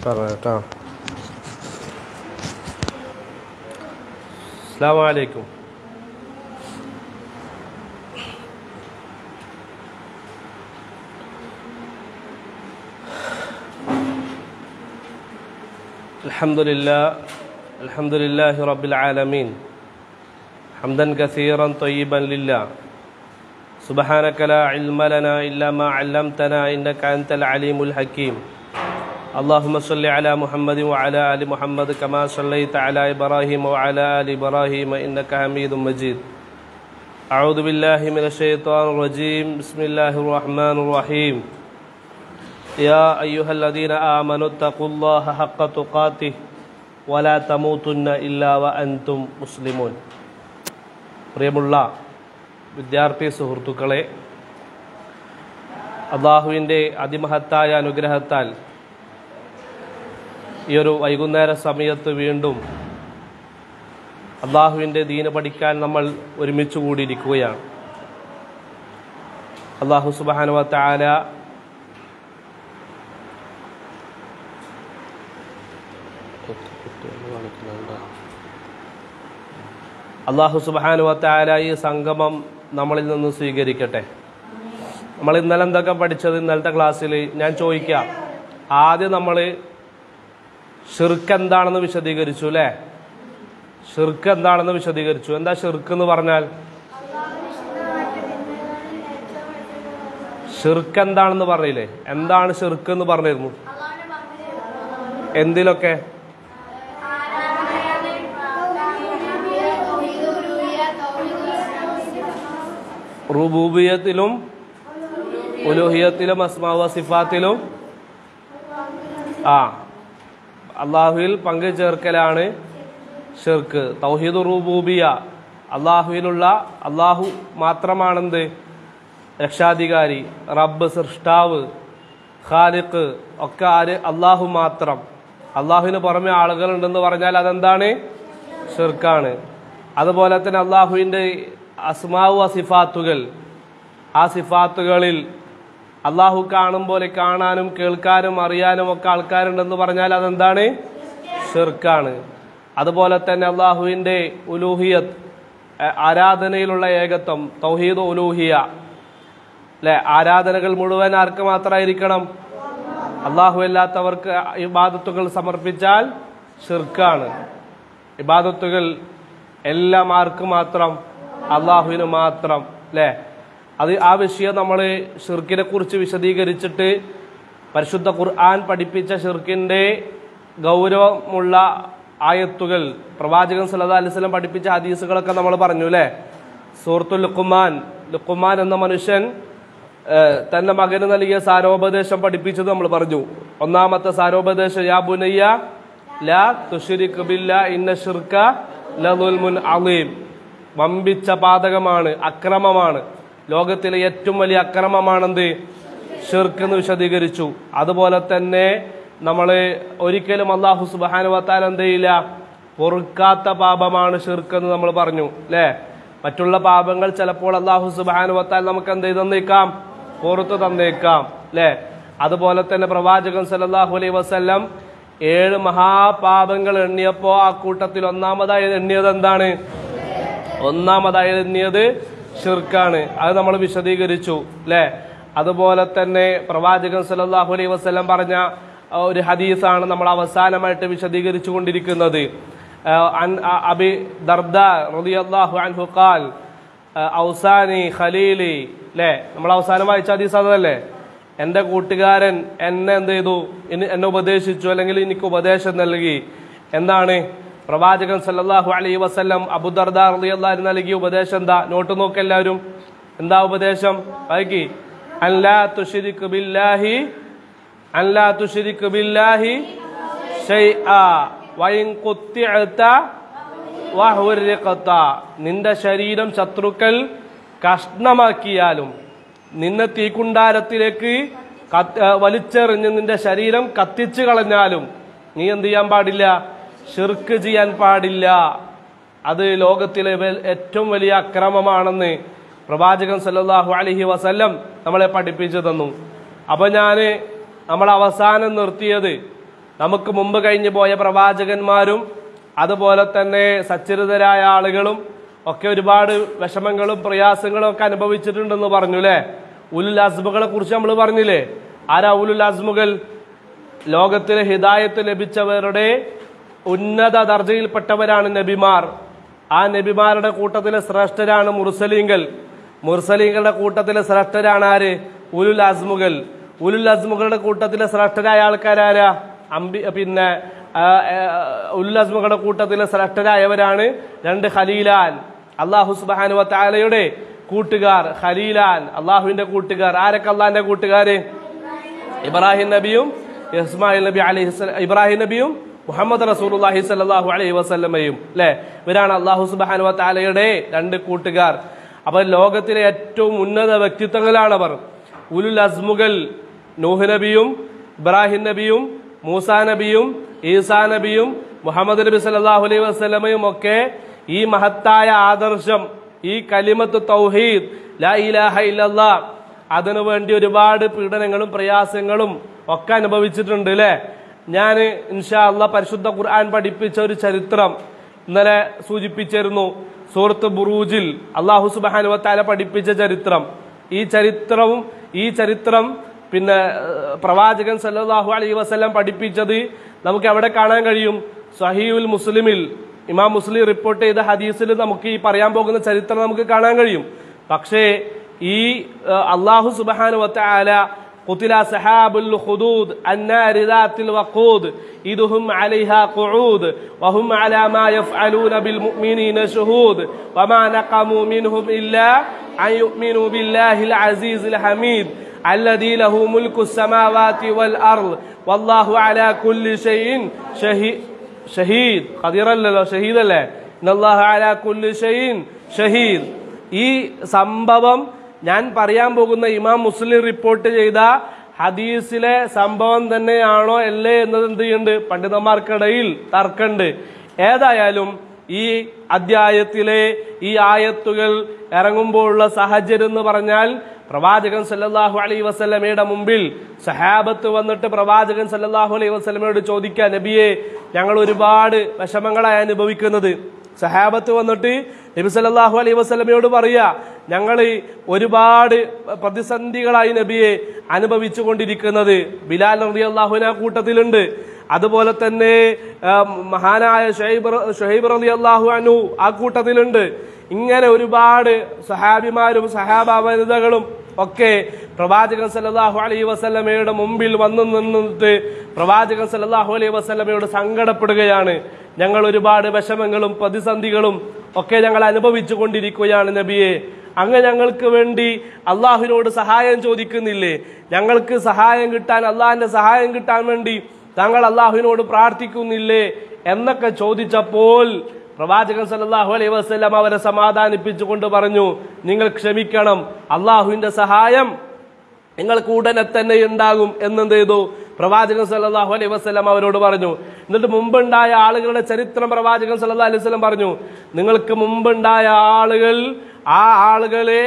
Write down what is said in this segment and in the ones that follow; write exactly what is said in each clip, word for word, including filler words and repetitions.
പറഞ്ഞേട്ടോ. അസ്സലാമു അലൈക്കും. അൽഹംദുലില്ലാഹ് അൽഹംദുലില്ലാഹി റബ്ബിൽ ആലമീൻ ഹംദൻ കസീറൻ ത്വയ്യിബൻ ലില്ലാഹ് സുബ്ഹാനക ലാ ഇൽമ ലനാ ഇല്ലാ മാ അല്ലംതനാ ഇന്നക അൻതൽ അലീമുൽ ഹകീം. اللهم صل على محمد وعلى آل محمد كما صليت على إبراهيم وعلى آل إبراهيم إنك حميد مجيد. أعوذ بالله من الشيطان الرجيم. بسم الله الرحمن الرحيم. يا أيها الذين آمنوا اتقوا الله حق تقاته ولا تموتن إلا وأنتم مسلمون. പ്രിയമുള്ള വിദ്യാർത്ഥി സുഹൃത്തുക്കളെ, അല്ലാഹുവിൻ്റെ അതിമഹത്തായ അനുഗ്രഹത്താൽ ഈ ഒരു വൈകുന്നേര സമയത്ത് വീണ്ടും അള്ളാഹുവിൻ്റെ ദീന് പഠിക്കാൻ നമ്മൾ ഒരുമിച്ച് കൂടിയിരിക്കുകയാണ്. അള്ളാഹു സുബ്ഹാനഹു വ തആല അള്ളാഹു സുബ്ഹാനഹു വ തആല ഈ സംഗമം നമ്മളിൽ നിന്ന് സ്വീകരിക്കട്ടെ. നമ്മൾ ഇന്നലെ എന്തൊക്കെ പഠിച്ചത് ഇന്നലത്തെ ക്ലാസ്സിൽ ഞാൻ ചോദിക്കാം. ആദ്യം നമ്മൾ ഷിർക്ക് എന്താണെന്ന് വിശദീകരിച്ചു അല്ലേ? ഷിർക്ക് എന്താണെന്ന് വിശദീകരിച്ചു. എന്താ ഷിർക്ക് എന്ന് പറഞ്ഞാൽ? ഷിർക്ക് എന്താണെന്ന് പറഞ്ഞില്ലേ? എന്താണ് ഷിർക്ക് എന്ന് പറഞ്ഞിരുന്നു? എന്തിലൊക്കെ? റുബൂബിയത്തിലും ഉലൂഹിയത്തിലും അസ്മാ വ സിഫാത്തിലും ആ അള്ളാഹുവിൽ പങ്കു ചേർക്കലാണ് ഷിർക്ക്. തൗഹീദ് റുബൂബിയ, അള്ളാഹുവിനുള്ള അള്ളാഹു മാത്രമാണെന്ത്? രക്ഷാധികാരി, റബ്ബ്, സൃഷ്ടാവ്, ഖാലിഖ് ഒക്കെ ആര്? അള്ളാഹു മാത്രം. അള്ളാഹുവിന് പുറമെ ആളുകളുണ്ടെന്ന് പറഞ്ഞാൽ അതെന്താണ്? ഷിർക്കാണ്. അതുപോലെ തന്നെ അള്ളാഹുവിൻ്റെ അസ്മാഉ സിഫാത്തുകൾ, ആ സിഫാത്തുകളിൽ അള്ളാഹു കാണും പോലെ കാണാനും കേൾക്കാനും അറിയാനും ഒക്കെ ആൾക്കാരുണ്ടെന്ന് പറഞ്ഞാൽ അതെന്താണ്? ഷിർക്കാണ്. അതുപോലെ തന്നെ അള്ളാഹുവിൻ്റെ ഉലൂഹിയത്ത്, ആരാധനയിലുള്ള ഏകത്വം, തൗഹീദ് ഉലൂഹിയ അല്ലെ? ആരാധനകൾ മുഴുവൻ ആർക്ക് മാത്രമായിരിക്കണം? അള്ളാഹു അല്ലാത്തവർക്ക് ഇബാദത്തുകൾ സമർപ്പിച്ചാൽ ഷിർക്കാണ്. ഇബാദത്തുകൾ എല്ലാം ആർക്ക് മാത്രം? അള്ളാഹുവിന് മാത്രം അല്ലേ? അത് ആ വിഷയം നമ്മൾ ഷിർക്കിനെ കുറിച്ച് വിശദീകരിച്ചിട്ട് പരിശുദ്ധ ഖുർആൻ പഠിപ്പിച്ച ഷിർക്കിൻ്റെ ഗൗരവമുള്ള ആയത്തുകൾ, പ്രവാചകൻ സല്ലല്ലാഹു അലൈഹി വസല്ലം പഠിപ്പിച്ച ഹദീസുകളൊക്കെ നമ്മൾ പറഞ്ഞു അല്ലേ? സൂറത്തുൽ ലുഖ്മാൻ, ലുഖ്മാൻ എന്ന മനുഷ്യൻ തന്റെ മകന് നൽകിയ സാരോപദേശം പഠിപ്പിച്ചത് നമ്മൾ പറഞ്ഞു. ഒന്നാമത്തെ സാരോപദേശം, യാ ബുനയ്യ ലാ തുശ്രിക് ബില്ലാഹി ഇന്ന ശിർക ലദുൽമുൻ അളീം. വമ്പിച്ച പാതകമാണ്, അക്രമമാണ്. ലോകത്തിലെ ഏറ്റവും വലിയ അക്രമമാണെന്ത്? ഷിർക്ക് എന്ന് വിശദീകരിച്ചു. അതുപോലെ തന്നെ നമ്മൾ ഒരിക്കലും അല്ലാഹു സുബ്ഹാനഹു വ തആല എന്ത് ചെയ്യില്ല? പൊറുക്കാത്ത പാപമാണ് ഷിർക്ക് എന്ന് നമ്മൾ പറഞ്ഞു അല്ലേ? മറ്റുള്ള പാപങ്ങൾ ചിലപ്പോൾ അല്ലാഹു സുബ്ഹാനഹു വ തആല നമുക്ക് എന്ത് ചെയ്ത് തന്നേക്കാം? പുറത്തു തന്നേക്കാം അല്ലേ? അതുപോലെ തന്നെ പ്രവാചകൻ സല്ലല്ലാഹു അലൈഹി വസല്ലം ഏഴ് മഹാപാപങ്ങൾ എണ്ണിയപ്പോൾ ആ കൂട്ടത്തിൽ ഒന്നാമതായി എണ്ണിയത് എന്താണ്? ഒന്നാമതായി എണ്ണിയത് ഷിർക്കാണ്. അത് നമ്മൾ വിശദീകരിച്ചു അല്ലേ? അതുപോലെ തന്നെ പ്രവാചകൻ സല്ലല്ലാഹു അലൈഹി വസല്ലം പറഞ്ഞ ഒരു ഹദീസാണ് നമ്മൾ അവസാനമായിട്ട് വിശദീകരിച്ചു കൊണ്ടിരിക്കുന്നത്. അബി ദർദ റളിയല്ലാഹു അൻഹു ഖാൽ ഔസാനി ഖലീലി അല്ലേ? നമ്മൾ അവസാനം വായിച്ച ഹദീസ് അതല്ലേ? എൻ്റെ കൂട്ടുകാരൻ എന്നെ എന്ത് ചെയ്തു? എന്നെ ഉപദേശിച്ചു, അല്ലെങ്കിൽ എനിക്ക് ഉപദേശം നൽകി. എന്താണ്? പ്രവാചകൻ സല്ലല്ലാഹു അലൈഹി വസല്ലം അബൂ ദർദ റളിയല്ലാഹു അൻഹു നൽകിയ ഉപദേശം എന്താ? നോട്ട് നോക്ക് എല്ലാവരും. എന്താ ഉപദേശം? വായിക്കി. അല്ലാ തുശ്രിക് ബില്ലാഹി അല്ലാ തുശ്രിക് ബില്ലാഹി ശൈആ വഇൻ ഖുത്തിഅത വഹുരിഖത. നിന്റെ ശരീരം ശത്രുക്കൾ കഷ്ണമാക്കിയാലും, നിന്നെ തീക്കുണ്ടാരത്തിലേക്ക് വലിച്ചെറിഞ്ഞ് നിന്റെ ശരീരം കത്തിച്ചു കളഞ്ഞാലും നീ എന്ത് ചെയ്യാൻ പാടില്ല? ഷിർക്ക് ചെയ്യാൻ പാടില്ല. അത് ലോകത്തിലെ ഏറ്റവും വലിയ അക്രമമാണെന്ന് പ്രവാചകൻ സല്ലല്ലാഹു അലൈഹി വസല്ലം നമ്മളെ പഠിപ്പിച്ചു തന്നു. അപ്പൊ ഞാന് നമ്മൾ അവസാനം നിർത്തിയത് നമുക്ക് മുമ്പ് കഴിഞ്ഞു പോയ പ്രവാചകന്മാരും അതുപോലെ തന്നെ സച്ചരിതരായ ആളുകളും ഒക്കെ ഒരുപാട് വിഷമങ്ങളും പ്രയാസങ്ങളും ഒക്കെ അനുഭവിച്ചിട്ടുണ്ടെന്ന് പറഞ്ഞു അല്ലെ. ഉലുൽ അസ്മുകളെ കുറിച്ച് നമ്മൾ പറഞ്ഞില്ലേ. ആരാ ഉലുൽ അസ്മുകൾ? ലോകത്തിലെ ഹിദായത്ത് ലഭിച്ചവരുടെ ഉന്നത ദർജയിൽപ്പെട്ടവരാണ് നബിമാർ. ആ നബിമാരുടെ കൂട്ടത്തിലെ ശ്രേഷ്ഠരാണ് മുർസലീങ്ങൾ. മുർസലീങ്ങളുടെ കൂട്ടത്തിലെ ശ്രേഷ്ഠരാണ് ആര്? ഉലുൽ അസ്മുകൾ. ഉലുൽ അസ്മുകളുടെ കൂട്ടത്തിലെ ശ്രേഷ്ഠരായ ആൾക്കാരാരാ? അംബി പിന്നെ ഉലുൽ അസ്മുകളുടെ കൂട്ടത്തിലെ ശ്രേഷ്ഠരായവരാണ് രണ്ട് ഖലീലാൻ. അല്ലാഹു സുബ്ഹാനഹു വ തആലയുടെ കൂട്ടുകാർ ഖലീലാൻ, അള്ളാഹുവിന്റെ കൂട്ടുകാർ. ആരൊക്കെ അള്ളാഹിന്റെ കൂട്ടുകാര്? ഇബ്രാഹിം നബിയും ഇസ്മായിൽ നബി അലൈഹി ഇബ്രാഹിം നബിയും മുഹമ്മദ് റസൂലുള്ളാഹി സ്വല്ലല്ലാഹു അലൈഹി വസല്ലമയും അല്ലെ. ഇവരാണ് അല്ലാഹു സുബ്ഹാനഹു വ തആലയുടെ രണ്ട് കൂട്ടുകാർ. അപ്പൊ ലോകത്തിലെ ഏറ്റവും ഉന്നത വ്യക്തിത്വങ്ങളാണവർ. ഉലുൽ അസ്മുകൾ നൂഹ് നബിയും ഇബ്രാഹിം നബിയും മൂസാ നബിയും ഈസാ നബിയും മുഹമ്മദ് നബി സല്ലല്ലാഹു അലൈഹി വസല്ലമയും ഒക്കെ ഈ മഹത്തായ ആദർശം, ഈ കലിമത്ത് തൗഹീദ് ലാ ഇലാഹ ഇല്ലല്ലാഹ്, അതിനു വേണ്ടി ഒരുപാട് പീഡനങ്ങളും പ്രയാസങ്ങളും ഒക്കെ അനുഭവിച്ചിട്ടുണ്ട് അല്ലെ. ഞാൻ ഇൻഷാ അല്ലാഹ് പരിശുദ്ധ ഖുർആൻ പഠിപ്പിച്ച ഒരു ചരിത്രം ഇന്നലെ സൂചിപ്പിച്ചിരുന്നു. സൂറത്ത് ബുറൂജിൽ അല്ലാഹു സുബ്ഹാനഹു വ തആല പഠിപ്പിച്ച ചരിത്രം. ഈ ചരിത്രവും ഈ ചരിത്രം പിന്നെ പ്രവാചകൻ സല്ലല്ലാഹു അലൈഹി വസല്ലം പഠിപ്പിച്ചത് നമുക്ക് എവിടെ കാണാൻ കഴിയും? സഹീഹുൽ മുസ്ലിമിൽ ഇമാം മുസ്ലിം റിപ്പോർട്ട് ചെയ്ത ഹദീസിൽ നമുക്ക് ഈ പറയാൻ പോകുന്ന ചരിത്രം നമുക്ക് കാണാൻ കഴിയും. പക്ഷേ ഈ അല്ലാഹു സുബ്ഹാനഹു വ തആല ഖുതില സഹാബുൽ ഖുദൂദ് അന്നാരി ദാത്തിൽ വഖൂദ് ഇദുഹും അലൈഹാ ഖുഊദ് വഹും അലാ മാ യഫ്അലൂന ബിൽ മുഅ്മിനീന ശുഹൂദ് വമാ നഖമു മിൻഹും ഇല്ലാ അൻ യുഅ്മിനൂ ബില്ലാഹിൽ അസീസിൽ ഹമീദ് الذي له ملك السماوات والأرض والله على كل شيء شهيد ഷഹീദ് ഖദീറല്ലോ ഷഹീദല്ലേ. ഇന്നല്ലാഹ അലാ കുല്ലി ഷൈഇൻ ഷഹീദ്. ഈ സംഭവം ഞാൻ പറയാൻ പോകുന്ന ഇമാം മുസ്ലിം റിപ്പോർട്ട് ചെയ്ത ഹദീസിലെ സംഭവം തന്നെയാണോ അല്ലേ എന്നത് എന്ത് ചെയ്യുന്നുണ്ട്? പണ്ഡിതന്മാർക്കിടയിൽ തർക്കമുണ്ട്. ഏതായാലും ഈ അധ്യായത്തിലെ ഈ ആയത്തുകൾ ഇറങ്ങുമ്പോഴുള്ള സാഹചര്യം എന്ന് പറഞ്ഞാൽ പ്രവാചകൻ സല്ലല്ലാഹു അലൈഹി വസല്ലമയുടെ മുമ്പിൽ സഹാബത്ത് വന്നിട്ട് പ്രവാചകൻ സല്ലല്ലാഹു അലൈഹി വസല്ലമയോട് ചോദിക്കുക, നബിയെ ഞങ്ങൾ ഒരുപാട് വിഷമങ്ങളായി അനുഭവിക്കുന്നത്. സഹാബത്ത് വന്നിട്ട് നബി സല്ലല്ലാഹു അലൈഹി വസല്ലമയോട് പറയാ, ഞങ്ങൾ ഒരുപാട് പ്രതിസന്ധികളായി നബിയെ അനുഭവിച്ചു കൊണ്ടിരിക്കുന്നത്. ബിലാൽ റളിയല്ലാഹു അൻഹു കൂട്ടത്തിലുണ്ട്. അതുപോലെ തന്നെ മഹാനായ ഷുഹൈബ് റളിയല്ലാഹു അൻഹു ആ കൂട്ടത്തിലുണ്ട്. ഇങ്ങനെ ഒരുപാട് സഹാബിമാരും സഹാബ വനിതകളും ഒക്കെ പ്രവാചകൻ സല്ലല്ലാഹു അലൈഹി വസല്ലമയുടെ മുമ്പിൽ വന്നു നിന്നിട്ട് പ്രവാചകൻ സല്ലല്ലാഹു അലൈഹി വസല്ലമയോട് സങ്കടപ്പെടുകയാണ്. ഞങ്ങൾ ഒരുപാട് വിഷമങ്ങളും പ്രതിസന്ധികളും ഒക്കെ ഞങ്ങൾ അനുഭവിച്ചു കൊണ്ടിരിക്കുകയാണ് നബിയെ. അങ്ങ് ഞങ്ങൾക്ക് വേണ്ടി അള്ളാഹുവിനോട് സഹായം ചോദിക്കുന്നില്ലേ? ഞങ്ങൾക്ക് സഹായം കിട്ടാൻ, അള്ളാഹിന്റെ സഹായം കിട്ടാൻ വേണ്ടി താങ്കൾ അള്ളാഹുവിനോട് പ്രാർത്ഥിക്കുന്നില്ലേ എന്നൊക്കെ ചോദിച്ചപ്പോൾ പ്രവാചകൻ സല്ലല്ലാഹു അലൈഹി വസല്ലം അവരെ സമാധാനിപ്പിച്ചുകൊണ്ട് പറഞ്ഞു, നിങ്ങൾ ക്ഷമിക്കണം, അള്ളാഹുവിന്റെ സഹായം നിങ്ങൾക്ക് ഉടനെ തന്നെ ഉണ്ടാകും എന്നെന്ത് ചെയ്തു? പ്രവാചകൻ സല്ലല്ലാഹു അലൈഹി വസല്ലം അവരോട് പറഞ്ഞു. എന്നിട്ട് മുമ്പുണ്ടായ ആളുകളുടെ ചരിത്രം പ്രവാചകൻ സല്ലല്ലാഹു അലൈഹി വസല്ലം പറഞ്ഞു, നിങ്ങൾക്ക് മുമ്പുണ്ടായ ആളുകൾ ആ ആളുകളെ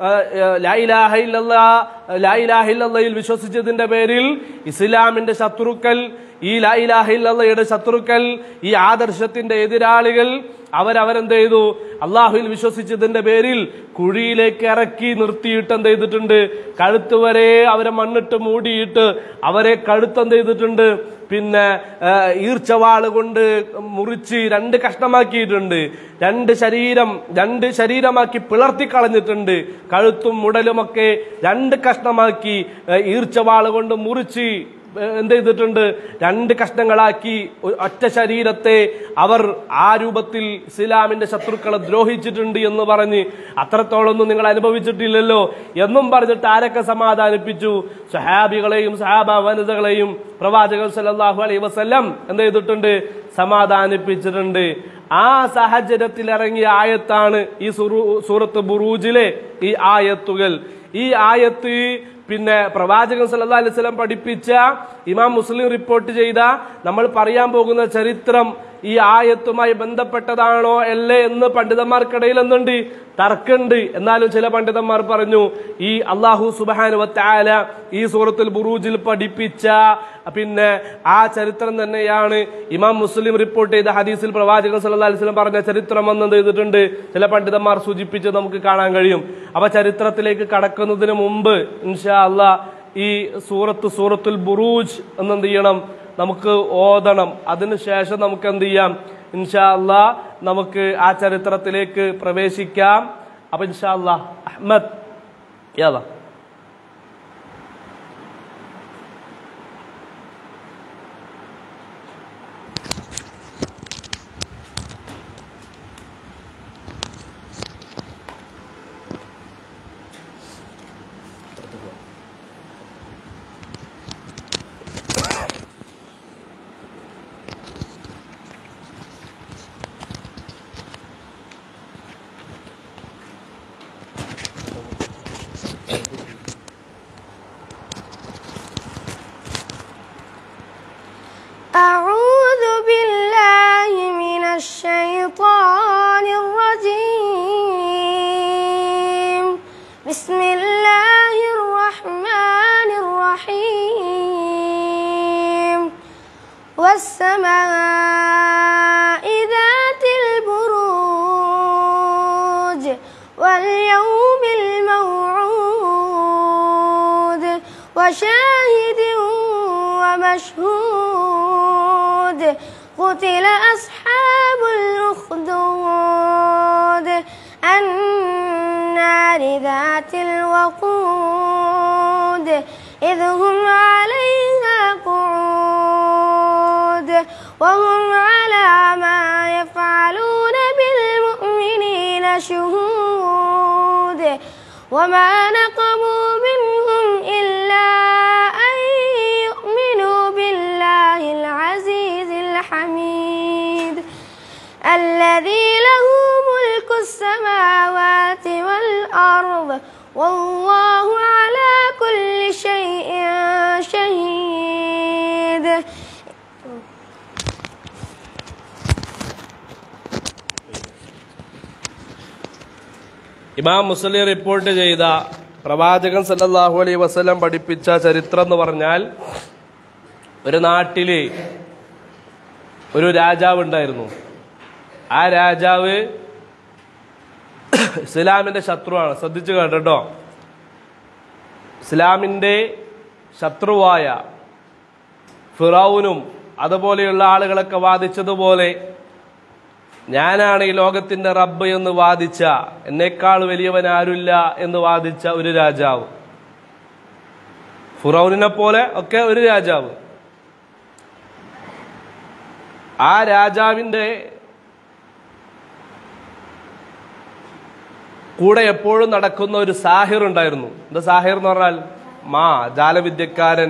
ലാ ഇലാഹ ഇല്ലല്ലാഹ് ലാ ഇലാഹ ഇല്ലല്ലാഹയിൽ വിശ്വസിച്ചതിന്റെ പേരിൽ ഇസ്ലാമിന്റെ ശത്രുക്കൾ, ഈ ലാ ഇലാഹ ഇല്ലല്ലാഹയുടെ ശത്രുക്കൾ, ഈ ആദർശത്തിന്റെ എതിരാളികൾ അവരവരെന്ത് ചെയ്തു? അള്ളാഹുവിൽ വിശ്വസിച്ചതിന്റെ പേരിൽ കുഴിയിലേക്ക് ഇറക്കി നിർത്തിയിട്ട് എന്ത് ചെയ്തിട്ടുണ്ട്? കഴുത്ത് വരെ അവരെ മണ്ണിട്ട് മൂടിയിട്ട് അവരെ കഴുത്തെന്ത് ചെയ്തിട്ടുണ്ട്? പിന്നെ ഈർച്ചവാള് കൊണ്ട് മുറിച്ച് രണ്ട് കഷ്ണമാക്കിയിട്ടുണ്ട്. രണ്ട് ശരീരം രണ്ട് ശരീരമാക്കി പിളർത്തി കളഞ്ഞിട്ടുണ്ട്. കഴുത്തും മുടലുമൊക്കെ രണ്ട് കഷ്ണമാക്കി ഈർച്ചവാള് കൊണ്ട് മുറിച്ച് എന്ത് ചെയ്തിട്ടുണ്ട്? രണ്ട് കഷ്ണങ്ങളാക്കി ഒറ്റ ശരീരത്തെ അവർ ആ രൂപത്തിൽ ഇസ്ലാമിന്റെ ശത്രുക്കളെ ദ്രോഹിച്ചിട്ടുണ്ട് എന്ന് പറഞ്ഞ്, അത്രത്തോളൊന്നും നിങ്ങൾ അനുഭവിച്ചിട്ടില്ലല്ലോ എന്നും പറഞ്ഞിട്ട് ആരൊക്കെ സമാധാനിപ്പിച്ചു? സഹാബികളെയും സഹാബ വനിതകളെയും പ്രവാചകൻ സല്ലല്ലാഹു അലൈഹി വസല്ലം എന്ത് ചെയ്തിട്ടുണ്ട്? സമാധാനിപ്പിച്ചിട്ടുണ്ട്. ആ സാഹചര്യത്തിൽ ഇറങ്ങിയ ആയത്താണ് ഈ സൂറത്ത് ബുറൂജിലെ ഈ ആയത്തുകൾ. ഈ ആയത്ത് പിന്നെ പ്രവാചകൻ സല്ലല്ലാഹു അലൈഹി വസല്ലം പഠിപ്പിച്ച ഇമാം മുസ്ലിം റിപ്പോർട്ട് ചെയ്ത നമ്മൾ പറയാൻ പോകുന്ന ചരിത്രം ഈ ആയത്തുമായി ബന്ധപ്പെട്ടതാണോ അല്ലേ എന്ന് പണ്ഡിതന്മാർക്കിടയിൽ എന്തുണ്ട്, തർക്കമുണ്ട്. എന്നാലും ചില പണ്ഡിതന്മാർ പറഞ്ഞു ഈ അല്ലാഹു സുബ്ഹാനഹു വ തആല ഈ സൂറത്തുൽ ബുറൂജിൽ പഠിപ്പിച്ച പിന്നെ ആ ചരിത്രം തന്നെയാണ് ഇമാം മുസ്ലിം റിപ്പോർട്ട് ചെയ്ത ഹദീസിൽ പ്രവാചകൻ സല്ലല്ലാഹു അലൈഹി വസല്ലം പറഞ്ഞ ചരിത്രം എന്ന് ചെയ്തിട്ടുണ്ട്. ചില പണ്ഡിതന്മാർ സൂചിപ്പിച്ച് നമുക്ക് കാണാൻ കഴിയും. അപ്പൊ ചരിത്രത്തിലേക്ക് കടക്കുന്നതിന് മുമ്പ് ഇൻഷാ അല്ലാഹ് ഈ സൂറത്ത് സൂറത്തുൽ ബുറൂജ് എന്നെന്ത് ചെയ്യണം, നമുക്ക് ഓതണം. അതിനുശേഷം നമുക്ക് എന്ത് ചെയ്യാം, ഇൻഷാ അല്ലാഹ് നമുക്ക് ആ ചരിത്രത്തിലേക്ക് പ്രവേശിക്കാം. അപ്പൊ ഇൻഷാ അല്ലാഹ് അഹ്മദ് യാ أعوذ بالله من الشيطان الرجيم. بسم الله الرحمن الرحيم. والسماء ذات البروج واليوم الموعود وشاهد ومشهود. قتل أصحاب الأخدود النار ذات الوقود إذ هم عليها قعود وهم على ما يفعلون بالمؤمنين شهود. وما نقموا منهم إلا أن يؤمنوا بالله العزيز الحميد الذي له ملك السماوات والأرض والله على كل شيء شهيد. ഇമാം മുസ്ലിം റിപ്പോർട്ട് ചെയ്ത പ്രവാചകൻ സല്ലല്ലാഹു അലൈഹി വസല്ലം പഠിപ്പിച്ച ചരിത്രം എന്ന് പറഞ്ഞാൽ, ഒരു നാട്ടില് ഒരു രാജാവ് ഉണ്ടായിരുന്നു. ആ രാജാവ് ഇസ്ലാമിന്റെ ശത്രുവാണ്. ശ്രദ്ധിച്ചു കേട്ടോ, ഇസ്ലാമിന്റെ ശത്രുവായ ഫിറൗനും അതുപോലെയുള്ള ആളുകളൊക്കെ വാദിച്ചതുപോലെ ഞാനാണ് ഈ ലോകത്തിന്റെ റബ്ബ് എന്ന് വാദിച്ച, എന്നേക്കാൾ വലിയവൻ ആരുമില്ല എന്ന് വാദിച്ച ഒരു രാജാവ്, ഫിറൗനിനെ പോലെ ഒക്കെ ഒരു രാജാവ്. ആ രാജാവിന്റെ കൂടെ എപ്പോഴും നടക്കുന്ന ഒരു സാഹിർ ഉണ്ടായിരുന്നു. എന്താ സാഹിർ എന്ന് പറഞ്ഞാൽ? മാ ജാലവിദ്യക്കാരൻ,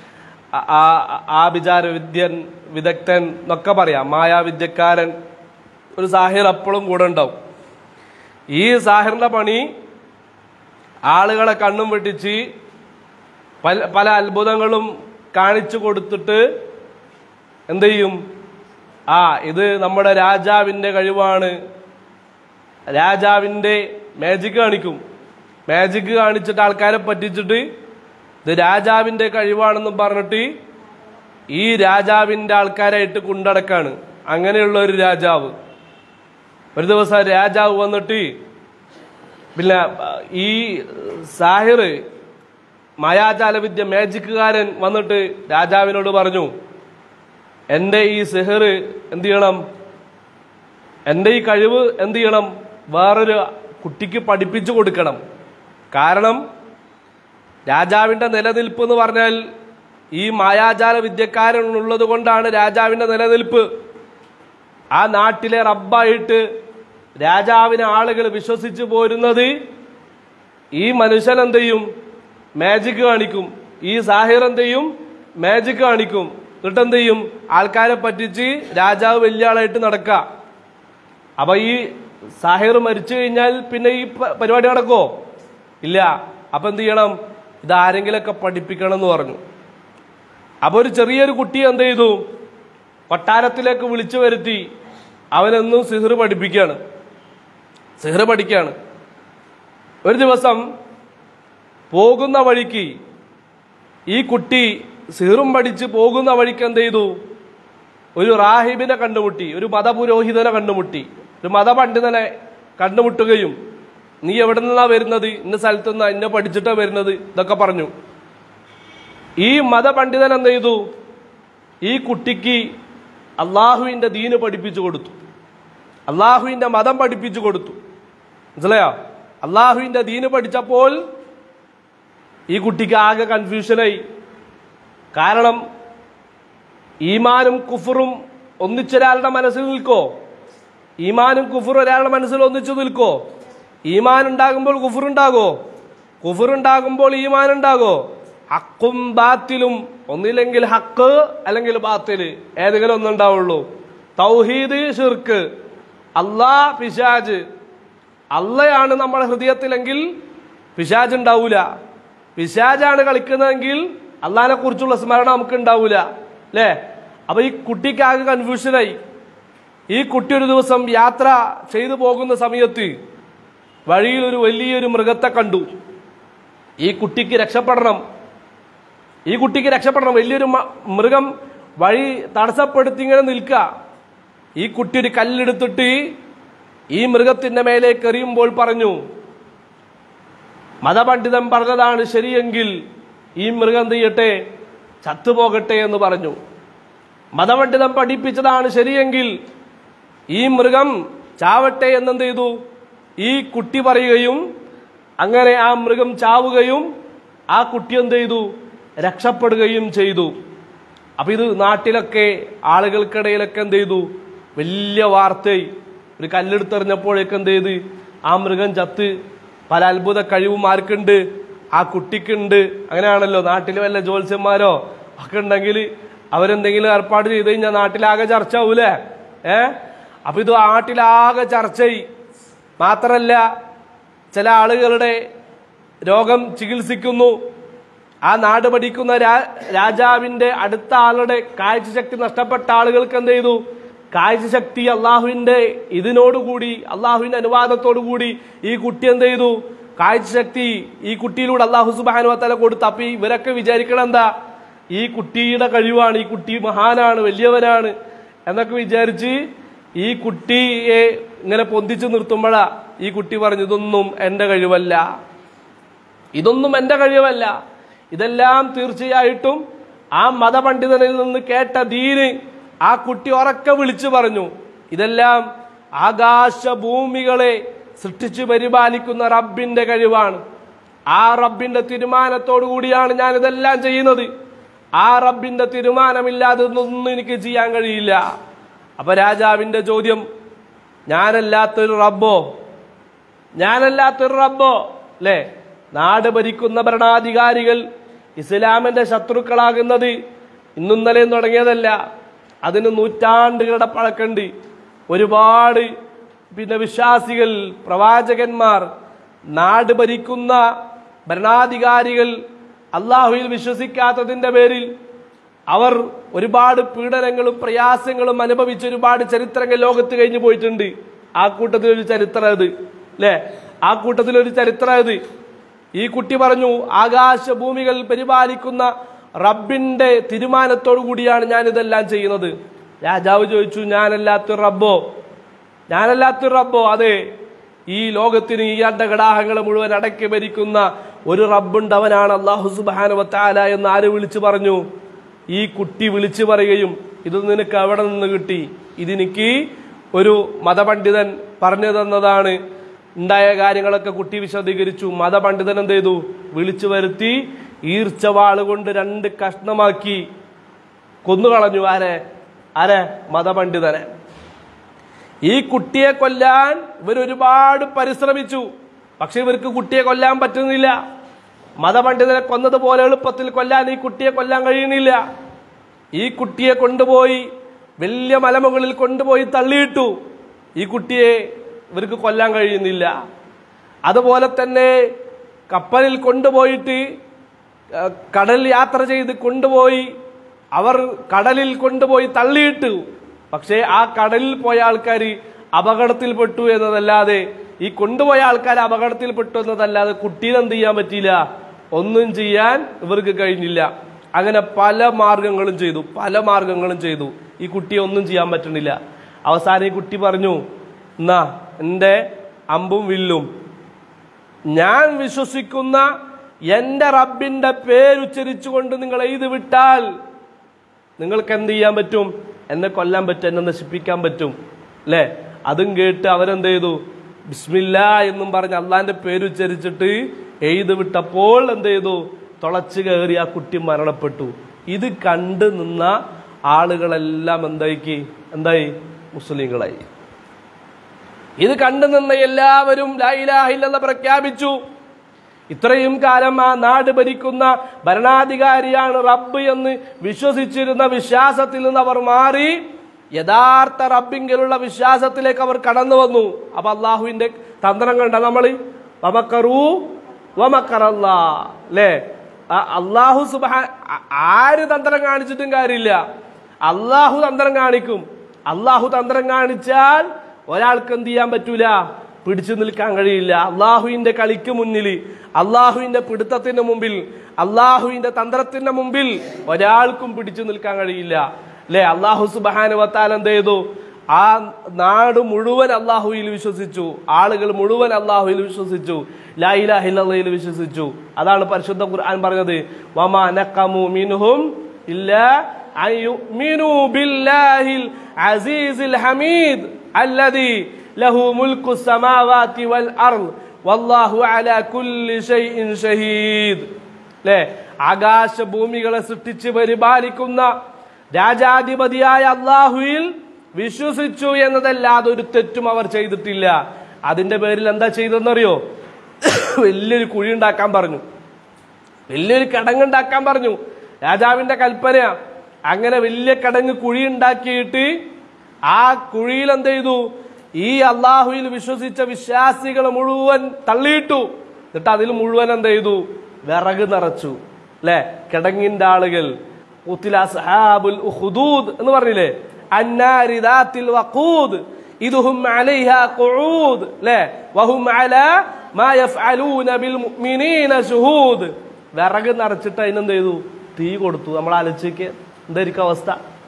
ആഭിചാര വിദ്യൻ, വിദഗ്ധൻ എന്നൊക്കെ പറയാം. മായാവിദ്യക്കാരൻ, ഒരു സാഹിർ എപ്പോഴും കൂടെ ഉണ്ടാവും. ഈ സാഹിറിന്റെ പണി ആളുകളെ കണ്ണും വെട്ടിച്ച് പല പല അത്ഭുതങ്ങളും കാണിച്ചു കൊടുത്തിട്ട് എന്ത് ചെയ്യും, ആ ഇത് നമ്മുടെ രാജാവിന്റെ കഴിവാണ്, രാജാവിന്റെ മാജിക് കാണിക്കും. മാജിക് കാണിച്ചിട്ട് ആൾക്കാരെ പറ്റിച്ചിട്ട് ഇത് രാജാവിന്റെ കഴിവാണെന്നും പറഞ്ഞിട്ട് ഈ രാജാവിന്റെ ആൾക്കാരായിട്ട് കൊണ്ടടക്കാണ്. അങ്ങനെയുള്ള ഒരു രാജാവ്. ഒരു ദിവസം രാജാവ് വന്നിട്ട് പിന്നെ ഈ സാഹിർ, മായാജാലവിദ്യ, മാജിക്കുകാരൻ വന്നിട്ട് രാജാവിനോട് പറഞ്ഞു, എന്റെ ഈ സിഹർ എന്ത് ചെയ്യണം, എന്റെ ഈ കഴിവ് എന്ത് ചെയ്യണം, വേറൊരു കുട്ടിക്ക് പഠിപ്പിച്ചു കൊടുക്കണം. കാരണം രാജാവിന്റെ നിലനിൽപ്പ് എന്ന് പറഞ്ഞാൽ ഈ മായാജാല വിദ്യക്കാരൻ ഉള്ളത് കൊണ്ടാണ് രാജാവിന്റെ നിലനിൽപ്പ്. ആ നാട്ടിലെ റബ്ബായിട്ട് രാജാവിനെ ആളുകൾ വിശ്വസിച്ചു പോരുന്നത് ഈ മനുഷ്യൻ എന്ത് ചെയ്യും, മാജിക് കാണിക്കും. ഈ സാഹിർ എന്ത് ചെയ്യും, മാജിക് കാണിക്കും. എന്നിട്ട് എന്ത് ചെയ്യും, ആൾക്കാരെ പറ്റിച്ച് രാജാവ് വലിയ ആളായിട്ട് നടക്കുക. അപ്പൊ ഈ സാഹിർ മരിച്ചു കഴിഞ്ഞാൽ പിന്നെ ഈ പരിപാടി നടക്കോ? ഇല്ല. അപ്പൊ എന്ത് ചെയ്യണം, ഇതാരെങ്കിലൊക്കെ പഠിപ്പിക്കണം എന്ന് പറഞ്ഞു. അപ്പൊ ഒരു ചെറിയൊരു കുട്ടിയെ എന്ത് ചെയ്തു, കൊട്ടാരത്തിലേക്ക് വിളിച്ചു വരുത്തി അവനെന്നും സിഹ്ർ പഠിപ്പിക്കുകയാണ്, സിഹ്ർ പഠിക്കുകയാണ്. ഒരു ദിവസം പോകുന്ന വഴിക്ക് ഈ കുട്ടി സിഹ്റും പഠിച്ച് പോകുന്ന വഴിക്ക് എന്ത് ചെയ്തു, ഒരു റാഹിബിനെ കണ്ടുമുട്ടി, ഒരു മതപുരോഹിതനെ കണ്ടുമുട്ടി, ഒരു മതപണ്ഡിതനെ കണ്ടുമുട്ടുകയും നീ എവിടെ നിന്നാ വരുന്നത്, ഇന്ന സ്ഥലത്തു നിന്നാ, ഇന്ന പഠിച്ചിട്ടാ വരുന്നത്, ഇതൊക്കെ പറഞ്ഞു. ഈ മതപണ്ഡിതൻ എന്ത് ചെയ്തു, ഈ കുട്ടിക്ക് അള്ളാഹുവിന്റെ ദീന് പഠിപ്പിച്ചു കൊടുത്തു, അള്ളാഹുവിന്റെ മതം പഠിപ്പിച്ചു കൊടുത്തു. മനസ്സിലായോ? അള്ളാഹുവിന്റെ ദീന് പഠിച്ചപ്പോൾ ഈ കുട്ടിക്ക് ആകെ കൺഫ്യൂഷനായി. കാരണം ഈമാനും കുഫറും ഒന്നിച്ചൊരാളുടെ മനസ്സിൽ നിൽക്കോ? ഈമാനും കുഫറും ഒരാളുടെ മനസ്സിൽ ഒന്നിച്ചു നിൽക്കോ? ഈമാൻ ഉണ്ടാകുമ്പോൾ കുഫർ ഉണ്ടാകോ? കുഫർ ഉണ്ടാകുമ്പോൾ ഈമാൻ ഉണ്ടാകോ? ഹക്കും ബാത്തിലും ഒന്നില്ലെങ്കിൽ ഹക്ക് അല്ലെങ്കിൽ ബാത്തില്, ഏതെങ്കിലും ഒന്നുണ്ടാവുള്ളൂ. തൗഹീദ് ഷിർക്ക്, അല്ലാഹ് പിശാജ്. അള്ളയാണ് നമ്മുടെ ഹൃദയത്തിലെങ്കിൽ പിശാജ് ഉണ്ടാവൂല. പിശാജാണ് കളിക്കുന്നതെങ്കിൽ അള്ളാഹിനെ കുറിച്ചുള്ള സ്മരണ നമുക്ക് ഉണ്ടാവൂല, അല്ലേ? അപ്പൊ ഈ കുട്ടിക്ക് ആകെ കൺഫ്യൂഷനായി. ഈ കുട്ടി ഒരു ദിവസം യാത്ര ചെയ്തു പോകുന്ന സമയത്ത് വഴിയിൽ ഒരു വലിയൊരു മൃഗത്തെ കണ്ടു. ഈ കുട്ടിക്ക് രക്ഷപ്പെടണം, ഈ കുട്ടിക്ക് രക്ഷപ്പെടണം. വലിയൊരു മൃഗം വഴി തടസ്സപ്പെടുത്തി ഇങ്ങനെ നിൽക്കുക. ഈ കുട്ടി ഒരു കല്ലെടുത്തിട്ട് ഈ മൃഗത്തിന്റെ മേലേക്ക് എറിയുമ്പോൾ പറഞ്ഞു, മതപണ്ഡിതൻ പറഞ്ഞതാണ് ശരിയെങ്കിൽ ഈ മൃഗം എന്ത് ചെയ്യട്ടെ, ചത്തുപോകട്ടെ എന്ന് പറഞ്ഞു. മതപണ്ഡിതൻ പഠിപ്പിച്ചതാണ് ശരിയെങ്കിൽ ഈ മൃഗം ചാവട്ടെ എന്നെന്ത് ചെയ്തു, ഈ കുട്ടി പറയുകയും അങ്ങനെ ആ മൃഗം ചാവുകയും ആ കുട്ടി എന്ത് ചെയ്തു, രക്ഷപ്പെടുകയും ചെയ്തു. അപ്പൊ ഇത് നാട്ടിലൊക്കെ ആളുകൾക്കിടയിലൊക്കെ എന്ത് ചെയ്തു, വലിയ വാർത്തയായി. ഒരു കല്ലെടുത്തെറിഞ്ഞപ്പോഴേക്ക് എന്ത് ചെയ്ത്, ആ മൃഗം ചത്ത്. പല അത്ഭുത കഴിവും ആർക്കുണ്ട്, ആ കുട്ടിക്കുണ്ട്. അങ്ങനെയാണല്ലോ, നാട്ടിൽ വല്ല ജ്യോത്സ്യന്മാരോ ഒക്കെ ഉണ്ടെങ്കിൽ അവരെന്തെങ്കിലും ഏർപ്പാട് ചെയ്ത് കഴിഞ്ഞാൽ നാട്ടിലാകെ ചർച്ച ആവൂലേ? ഏ അപ്പൊ ഇത് നാട്ടിലാകെ ചർച്ചയായി. മാത്രല്ല ചില ആളുകളുടെ രോഗം ചികിത്സിക്കുന്നു. ആ നാട് ഭരിക്കുന്ന രാജാവിന്റെ അടുത്ത ആളുടെ കാഴ്ചശക്തി നഷ്ടപ്പെട്ട ആളുകൾക്ക് എന്ത് ചെയ്തു, കാഴ്ചശക്തി അള്ളാഹുവിന്റെ ഇതിനോടുകൂടി, അള്ളാഹുവിന്റെ അനുവാദത്തോടു കൂടി ഈ കുട്ടി എന്ത് ചെയ്തു, കാഴ്ചശക്തി ഈ കുട്ടിയിലൂടെ അള്ളാഹു സുബ്ഹാനഹു വ തആല കൊടുത്തു. അപ്പൊ ഇവരൊക്കെ വിചാരിക്കണം എന്താ, ഈ കുട്ടിയുടെ കഴിവാണ്, ഈ കുട്ടി മഹാനാണ്, വലിയവനാണ് എന്നൊക്കെ വിചാരിച്ച് ഈ കുട്ടിയെ ഇങ്ങനെ പൊന്തിച്ചു നിർത്തുമ്പോഴാ ഈ കുട്ടി പറഞ്ഞു, ഇതൊന്നും എന്റെ കഴിവല്ല, ഇതൊന്നും എന്റെ കഴിവല്ല. ഇതെല്ലാം തീർച്ചയായിട്ടും ആ മതപണ്ഡിതനിൽ നിന്ന് കേട്ട ദീന് ആ കുട്ടി ഉറക്കെ വിളിച്ചു പറഞ്ഞു. ഇതെല്ലാം ആകാശഭൂമികളെ സൃഷ്ടിച്ചു പരിപാലിക്കുന്ന റബ്ബിന്റെ കഴിവാണ്. ആ റബ്ബിന്റെ തീരുമാനത്തോടു കൂടിയാണ് ഞാൻ ഇതെല്ലാം ചെയ്യുന്നത്. ആ റബ്ബിന്റെ തീരുമാനമില്ലാതെ ഒന്നും എനിക്ക് ചെയ്യാൻ കഴിയില്ല. അപ്പൊ രാജാവിന്റെ ചോദ്യം, ഞാനല്ലാത്തൊരു റബ്ബോ, ഞാനല്ലാത്തൊരു റബ്ബോ അല്ലെ? നാട് ഭരിക്കുന്ന ഭരണാധികാരികൾ ഇസ്ലാമിന്റെ ശത്രുക്കളാകുന്നത് ഇന്നും ഇന്നലെയും തുടങ്ങിയതല്ല. അതിന് നൂറ്റാണ്ടുകളുടെ പഴക്കമുണ്ട്. ഒരുപാട് പിന്നെ വിശ്വാസികൾ, പ്രവാചകന്മാർ, നാട് ഭരിക്കുന്ന ഭരണാധികാരികൾ അള്ളാഹുവിൽ വിശ്വസിക്കാത്തതിന്റെ പേരിൽ അവർ ഒരുപാട് പീഡനങ്ങളും പ്രയാസങ്ങളും അനുഭവിച്ച ഒരുപാട് ചരിത്രങ്ങൾ ലോകത്ത് കഴിഞ്ഞു പോയിട്ടുണ്ട്. ആ കൂട്ടത്തിലൊരു ചരിത്രം ഇത് അല്ലെ? ആ കൂട്ടത്തിലൊരു ചരിത്രം ഇത്. ഈ കുട്ടി പറഞ്ഞു, ആകാശഭൂമികൾ പരിപാലിക്കുന്ന റബ്ബിന്റെ തീരുമാനത്തോടു കൂടിയാണ് ഞാൻ ഇതെല്ലാം ചെയ്യുന്നത്. രാജാവ് ചോദിച്ചു, ഞാനല്ലാത്തൊരു റബ്ബോ, ഞാനല്ലാത്തൊരു റബ്ബോ? അതെ, ഈ ലോകത്തിന് ഈ അണ്ടഘടാഹങ്ങളെ മുഴുവൻ അടക്കി ഭരിക്കുന്ന ഒരു റബ്ബുണ്ട്, അവനാണ് അല്ലാഹു സുബ്ഹാനഹു വ തആല എന്ന് ആര് വിളിച്ചു പറഞ്ഞു? ഈ കുട്ടി വിളിച്ചു പറയുകയും, ഇത് നിനക്ക് എവിടെ നിന്ന് കിട്ടി? ഇതെനിക്ക് ഒരു മതപണ്ഡിതൻ പറഞ്ഞു തന്നതാണ്. ഉണ്ടായ കാര്യങ്ങളൊക്കെ കുട്ടി വിശദീകരിച്ചു. മതപണ്ഡിതൻ എന്ത് ചെയ്തു? വിളിച്ചു വരുത്തി ഈർച്ചവാള് കൊണ്ട് രണ്ട് കഷ്ണമാക്കി കൊന്നുകളഞ്ഞു. ആരെ? ആരെ? മതപണ്ഡിതനെ. ഈ കുട്ടിയെ കൊല്ലാൻ ഇവർ ഒരുപാട് പരിശ്രമിച്ചു. പക്ഷെ ഇവർക്ക് കുട്ടിയെ കൊല്ലാൻ പറ്റുന്നില്ല. മതപണ്ഡിതനെ കൊന്നതുപോലെ എളുപ്പത്തിൽ കൊല്ലാൻ ഈ കുട്ടിയെ കൊല്ലാൻ കഴിയുന്നില്ല. ഈ കുട്ടിയെ കൊണ്ടുപോയി വലിയ മലമുകളിൽ കൊണ്ടുപോയി തള്ളിയിട്ടു. ഈ കുട്ടിയെ ഇവർക്ക് കൊല്ലാൻ കഴിയുന്നില്ല. അതുപോലെ തന്നെ കപ്പലിൽ കൊണ്ടുപോയിട്ട് കടൽ യാത്ര ചെയ്ത് കൊണ്ടുപോയി അവർ കടലിൽ കൊണ്ടുപോയി തള്ളിയിട്ടു. പക്ഷേ ആ കടലിൽ പോയ ആൾക്കാർ അപകടത്തിൽപ്പെട്ടു എന്നതല്ലാതെ, ഈ കൊണ്ടുപോയ ആൾക്കാർ അപകടത്തിൽപ്പെട്ടു എന്നതല്ലാതെ കുട്ടീനെ എന്ത് ചെയ്യാൻ പറ്റിയില്ല, ഒന്നും ചെയ്യാൻ ഇവർക്ക് കഴിഞ്ഞില്ല. അങ്ങനെ പല മാർഗങ്ങളും ചെയ്തു പല മാർഗങ്ങളും ചെയ്തു ഈ കുട്ടിയെ ഒന്നും ചെയ്യാൻ പറ്റുന്നില്ല. അവസാനം ഈ കുട്ടി പറഞ്ഞു, എന്നാ എൻ്റെ അമ്പും വില്ലും ഞാൻ വിശ്വസിക്കുന്ന എൻ്റെ റബ്ബിന്റെ പേരുച്ചരിച്ചുകൊണ്ട് നിങ്ങൾ എഴുതി വിട്ടാൽ നിങ്ങൾക്ക് എന്ത് ചെയ്യാൻ പറ്റും, എന്നെ കൊല്ലാൻ പറ്റും, എന്നെ നശിപ്പിക്കാൻ പറ്റും അല്ലേ. അതും കേട്ട് അവരെന്ത് ചെയ്തു, ബിസ്മില്ലാ എന്നും പറഞ്ഞ് അള്ളാന്റെ പേരുച്ചരിച്ചിട്ട് എഴുതി വിട്ടപ്പോൾ എന്ത് ചെയ്തു, തുളച്ചു കയറി ആ കുട്ടി മരണപ്പെട്ടു. ഇത് കണ്ടു നിന്ന ആളുകളെല്ലാം എന്തായി എന്തായി മുസ്ലിങ്ങളായി. ഇത് കണ്ടു നിന്ന എല്ലാവരും ലാ ഇലാഹ ഇല്ലല്ലാഹ് പ്രഖ്യാപിച്ചു. ഇത്രയും കാലം ആ നാട് ഭരിക്കുന്ന ഭരണാധികാരിയാണ് റബ്ബ് എന്ന് വിശ്വസിച്ചിരുന്ന വിശ്വാസത്തിൽ നിന്ന് അവർ മാറി യഥാർത്ഥ റബ്ബിങ്കിലുള്ള വിശ്വാസത്തിലേക്ക് അവർ കടന്നു വന്നു. അപ്പൊ അള്ളാഹുവിന്റെ തന്ത്രം കണ്ട നമ്മള് വമക്കറൂ വമക്കറല്ലാ അല്ലേ. അള്ളാഹു സുബ്ഹാന ആര് തന്ത്രം കാണിച്ചിട്ടും കാര്യമില്ല, അള്ളാഹു തന്ത്രം കാണിക്കും. അള്ളാഹു തന്ത്രം കാണിച്ചാൽ ഒരാൾക്ക് എന്ത് ചെയ്യാൻ പറ്റൂല, പിടിച്ചു നിൽക്കാൻ കഴിയില്ല. അള്ളാഹുവിന്റെ കളിക്ക് മുന്നിൽ, അള്ളാഹുവിന്റെ പിടുത്തത്തിന്റെ മുമ്പിൽ, അള്ളാഹുവിന്റെ തന്ത്രത്തിന്റെ മുമ്പിൽ ഒരാൾക്കും പിടിച്ചു നിൽക്കാൻ കഴിയില്ല അല്ലെ. അള്ളാഹു സുബ്ഹാനഹു വ തആല എന്ത് ചെയ്തു, ആ നാട് മുഴുവൻ അള്ളാഹുവിൽ വിശ്വസിച്ചു, ആളുകൾ മുഴുവൻ അള്ളാഹുവിൽ വിശ്വസിച്ചു, ലാ ഇലാഹ ഇല്ലല്ലാഹയിൽ വിശ്വസിച്ചു. അതാണ് പരിശുദ്ധ ഖുർആൻ പറഞ്ഞത്, വമാ നഖമു മിൻഹും ഇല്ലാ അൻ യുഅ്മിനൂ ബില്ലാഹിൽ അസീസിൽ ഹമീദ് അല്ലദീ ലഹു മുൽക്കു സമാവാതി വൽ അർദ് വല്ലാഹു അലാ കുല്ലി ഷൈഇൻ ഷഹീദ് അല്ലേ. ആകാശ ഭൂമികളെ സൃഷ്ടിച്ച് പരിപാലിക്കുന്ന രാജാധിപതിയായ അള്ളാഹുവിൽ വിശ്വസിച്ചു എന്നതല്ലാതെ ഒരു തെറ്റും അവർ ചെയ്തിട്ടില്ല. അതിന്റെ പേരിൽ എന്താ ചെയ്തെന്നറിയോ, വലിയൊരു കുഴി ഉണ്ടാക്കാൻ പറഞ്ഞു, വലിയൊരു കിടങ്ങുണ്ടാക്കാൻ പറഞ്ഞു. രാജാവിന്റെ കൽപ്പന. അങ്ങനെ വലിയ കിടങ്ങ് കുഴി ഉണ്ടാക്കിയിട്ട് ആ കുഴിയിൽ എന്ത് ചെയ്തു, ഈ അള്ളാഹുവിൽ വിശ്വസിച്ച വിശ്വാസികൾ മുഴുവൻ തള്ളിയിട്ടു. എന്നിട്ട് അതിൽ മുഴുവൻ എന്ത് ചെയ്തു, വിറക് നിറച്ചു അല്ലെ. കിടങ്ങിന്റെ ആളുകൾ അസ്ഹാബുൽ ഉഖ്ദൂദ് എന്ന് പറഞ്ഞില്ലേ, അന്നാരി ദാത്തിൽ വഖൂദ് ഇദ്ഹും അലൈഹാ ഖുഊദ് ല്ലേ വഹും അലാ മാ യഫ്അലൂന ബിൽ മുഅ്മിനീന ശുഹൂദ്. വിറക് നിറച്ചിട്ട് അതിനെന്ത് ചെയ്തു, തീ കൊടുത്തു. നമ്മൾ ആലോചിക്ക് എന്തായിരിക്കും അവസ്ഥ,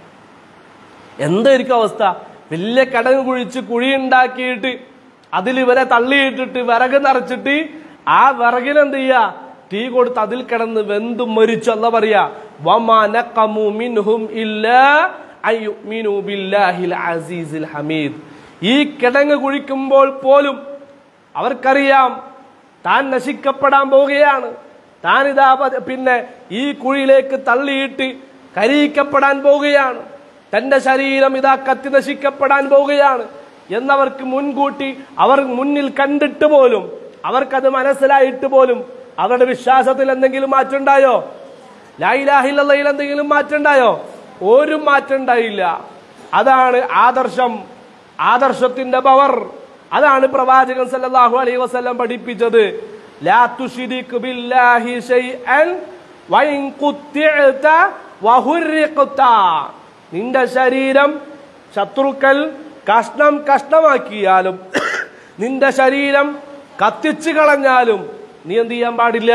എന്തായിരിക്കും അവസ്ഥ. വലിയ കടങ്ങ് കുഴിച്ച് കുഴി ഉണ്ടാക്കിയിട്ട് അതിൽ ഇവരെ തള്ളിയിട്ടിട്ട് വിറക് നിറച്ചിട്ട് ആ വിറകിനെന്ത് ചെയ്യാ, തീ കൊടുത്ത് അതിൽ കിടന്ന് വെന്തു മരിച്ചു. അല്ല പറയാ വമാ നഖമു മിൻഹും ഇല്ലാ അൻ യുഅ്മിനൂ ബില്ലാഹിൽ അസീസിൽ ഹമീദ്. ഈ കിടങ്ങ് കുഴിക്കുമ്പോൾ പോലും അവർക്കറിയാം താൻ നശിക്കപ്പെടാൻ പോവുകയാണ്, താൻ ഇതാ പിന്നെ ഈ കുഴിയിലേക്ക് തള്ളിയിട്ട് കരിയിക്കപ്പെടാൻ പോവുകയാണ്, തന്റെ ശരീരം ഇതാ കത്തി നശിക്കപ്പെടാൻ പോവുകയാണ് എന്നവർക്ക് മുൻകൂട്ടി അവർ മുന്നിൽ കണ്ടിട്ട് പോലും, അവർക്കത് മനസ്സിലായിട്ട് പോലും അവരുടെ വിശ്വാസത്തിൽ എന്തെങ്കിലും മാറ്റം ഉണ്ടായോ, ലാ ഇലാഹ ഇല്ലല്ലാഹയിൽ എന്തെങ്കിലും മാറ്റം ഉണ്ടായോ? ഒരു മാറ്റം ഉണ്ടായില്ല. അതാണ് ആദർശം, ആദർശത്തിന്റെ പവർ. അതാണ് പ്രവാചകൻ സല്ലല്ലാഹു അലൈഹി വസല്ലം പഠിപ്പിച്ചത്. ലാ തുശ്രിക് ബില്ലാഹി ശൈഅൻ വഇൻ ഖുത്തിഅത വഹുരിഖത. നിന്റെ ശരീരം ശത്രുക്കൾ കഷ്ണം കഷ്ണമാക്കിയാലും നിന്റെ ശരീരം കത്തിച്ചു കളഞ്ഞാലും നീ എന്ത് ചെയ്യാൻ പാടില്ല,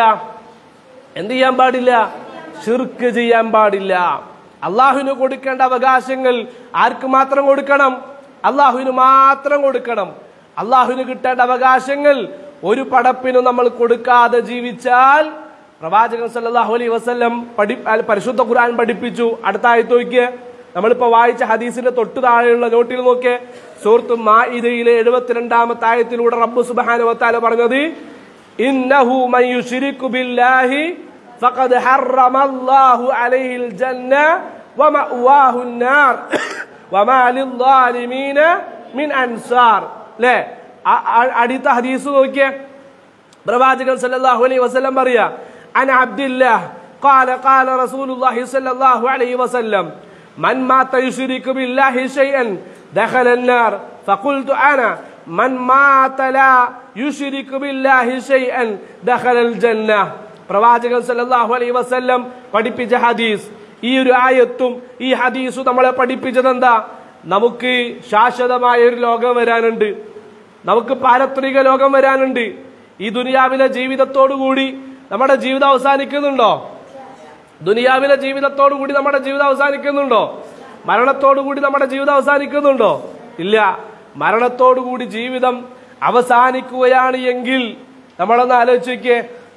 എന്ത് ചെയ്യാൻ പാടില്ല, ശിർക്ക് ചെയ്യാൻ പാടില്ല. അള്ളാഹുവിന് കൊടുക്കേണ്ട അവകാശങ്ങൾ ആർക്ക് മാത്രം കൊടുക്കണം, അള്ളാഹുവിന് മാത്രം കൊടുക്കണം. അള്ളാഹുവിന് കിട്ടേണ്ട അവകാശങ്ങൾ ഒരു പടപ്പിനും നമ്മൾ കൊടുക്കാതെ ജീവിച്ചാൽ പ്രവാചകൻ സല്ലല്ലാഹു അലൈഹി വസല്ലം പഠി പരിശുദ്ധ ഖുർആൻ പഠിപ്പിച്ചു. അടുത്ത ആയത്ത് നോക്കിയേ, നമ്മളിപ്പോ വായിച്ച ഹദീസിന്റെ തൊട്ടു താഴെയുള്ള നോട്ടിൽ നോക്കിയേ, സൂറത്ത് മാഇദയിലെ എഴുപത്തിരണ്ടാമത്തെ ആയത്തിലൂടെ റബ്ബ് സുബ്ഹാനഹു വ തആല പറഞ്ഞത് ഇന്നഹു മൻ യുശ്രികു ബില്ലാഹി ഫഖദ് ഹറമല്ലാഹു അലൈഹിൽ ജന്ന വമഅവാഹു النار വമാ ലിൽസാലിമീന മിൻ അൻസാർ. ല്ലേ, അടുത്ത ഹദീസ് നോക്കിയേ, പ്രവാചകൻ സല്ലല്ലാഹു അലൈഹി വസല്ലം പറയാ അൻ അബ്ദില്ലാഹ് ഖാല ഖാല റസൂലുള്ളാഹി സല്ലല്ലാഹു അലൈഹി വസല്ലം മൻ മാത യുശ്രികു ബില്ലാഹി ശൈഅൻ ദഖല النار ഫഖുൽതു അന മൻ മാത ലാ യുശ്രികു ബില്ലാഹി ശൈഅൻ ദഖല الجنة. പ്രവാചകൻ സല്ലല്ലാഹു അലൈഹി വസല്ലം പഠിപ്പിച്ച ഹദീസ്. ഈ ഒരു ആയത്തും ഈ ഹദീസും നമ്മളെ പഠിപ്പിച്ചത് എന്താ? നമുക്ക് ശാശ്വതമായ ഒരു ലോകം വരാനുണ്ട്, നമുക്ക് പാരത്രിക ലോകം വരാനുണ്ട്. ഈ ദുനിയാവിലെ ജീവിതത്തോടു കൂടി നമ്മുടെ ജീവിതം അവസാനിക്കുന്നുണ്ടോ? ദുനിയാവിലെ ജീവിതത്തോടു കൂടി നമ്മുടെ ജീവിതം അവസാനിക്കുന്നുണ്ടോ? മരണത്തോടു കൂടി നമ്മുടെ ജീവിതം അവസാനിക്കുന്നുണ്ടോ? ഇല്ല. മരണത്തോടു കൂടി ജീവിതം അവസാനിക്കുകയാണ് എങ്കിൽ നമ്മളൊന്ന് ആലോചിക്കേ,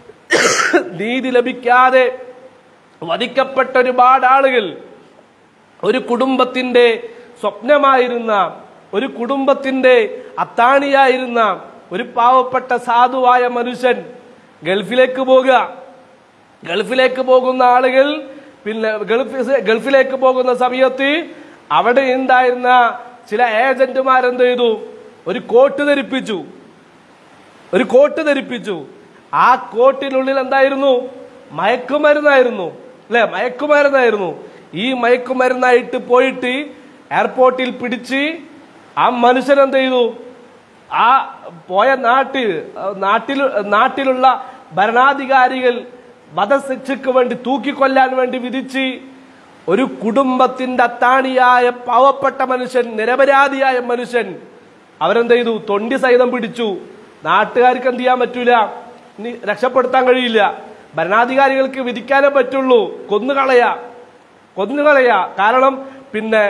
നീതി ലഭിക്കാതെ വധിക്കപ്പെട്ട ഒരുപാട് ആളുകൾ, ഒരു കുടുംബത്തിന്റെ സ്വപ്നമായിരുന്ന, ഒരു കുടുംബത്തിന്റെ അത്താണിയായിരുന്ന ഒരു പാവപ്പെട്ട സാധുവായ മനുഷ്യൻ ഗൾഫിലേക്ക് പോകുക. ഗൾഫിലേക്ക് പോകുന്ന ആളുകൾ പിന്നെ ഗൾഫ് ഗൾഫിലേക്ക് പോകുന്ന സമയത്ത് അവിടെ ഉണ്ടായിരുന്ന ചില ഏജന്റുമാരെന്ത് ചെയ്തു? ഒരു കോട്ട് ധരിപ്പിച്ചു, ഒരു കോട്ട് ധരിപ്പിച്ചു. ആ കോട്ടിനുള്ളിൽ എന്തായിരുന്നു? മയക്കുമരുന്നായിരുന്നു, അല്ലെ? മയക്കുമരുന്നായിരുന്നു. ഈ മയക്കുമരുന്നായിട്ട് പോയിട്ട് എയർപോർട്ടിൽ പിടിച്ച് ആ മനുഷ്യൻ എന്ത് ചെയ്തു? ആ പോയ നാട്ടിൽ നാട്ടിൽ നാട്ടിലുള്ള ഭരണാധികാരികൾ വധശിക്ഷയ്ക്ക് വേണ്ടി തൂക്കിക്കൊല്ലാൻ വേണ്ടി വിധിച്ച് ഒരു കുടുംബത്തിന്റെ അത്താണിയായ പാവപ്പെട്ട മനുഷ്യൻ, നിരപരാധിയായ മനുഷ്യൻ, അവരെന്ത് ചെയ്തു? തൊണ്ടി സഹിതം പിടിച്ചു. നാട്ടുകാർക്ക് എന്ത് ചെയ്യാൻ പറ്റൂല, രക്ഷപ്പെടുത്താൻ കഴിയില്ല. ഭരണാധികാരികൾക്ക് വിധിക്കാനേ പറ്റുള്ളൂ, കൊന്നുകളയാ കൊന്നുകളയാ കാരണം പിന്നെ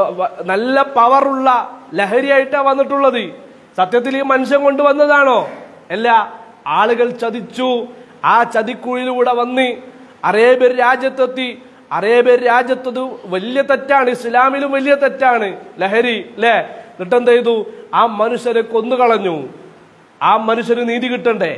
നല്ല പവറുള്ള ലഹരിയായിട്ടാ വന്നിട്ടുള്ളത്. സത്യത്തിൽ ഈ മനുഷ്യൻ കൊണ്ടുവന്നതാണോ? അല്ല. ആളുകൾ ചതിച്ചു. ആ ചതിക്കുഴിയിലൂടെ വന്ന് അറേബ്യൻ രാജ്യത്തെത്തി. അറേബ്യൻ രാജ്യത്തത് വലിയ തെറ്റാണ്, ഇസ്ലാമിലും വലിയ തെറ്റാണ് ലഹരി, അല്ലെ? എന്നിട്ടെന്ത് ചെയ്തു? ആ മനുഷ്യരെ കൊന്നുകളഞ്ഞു. ആ മനുഷ്യന് നീതി കിട്ടണ്ടേ?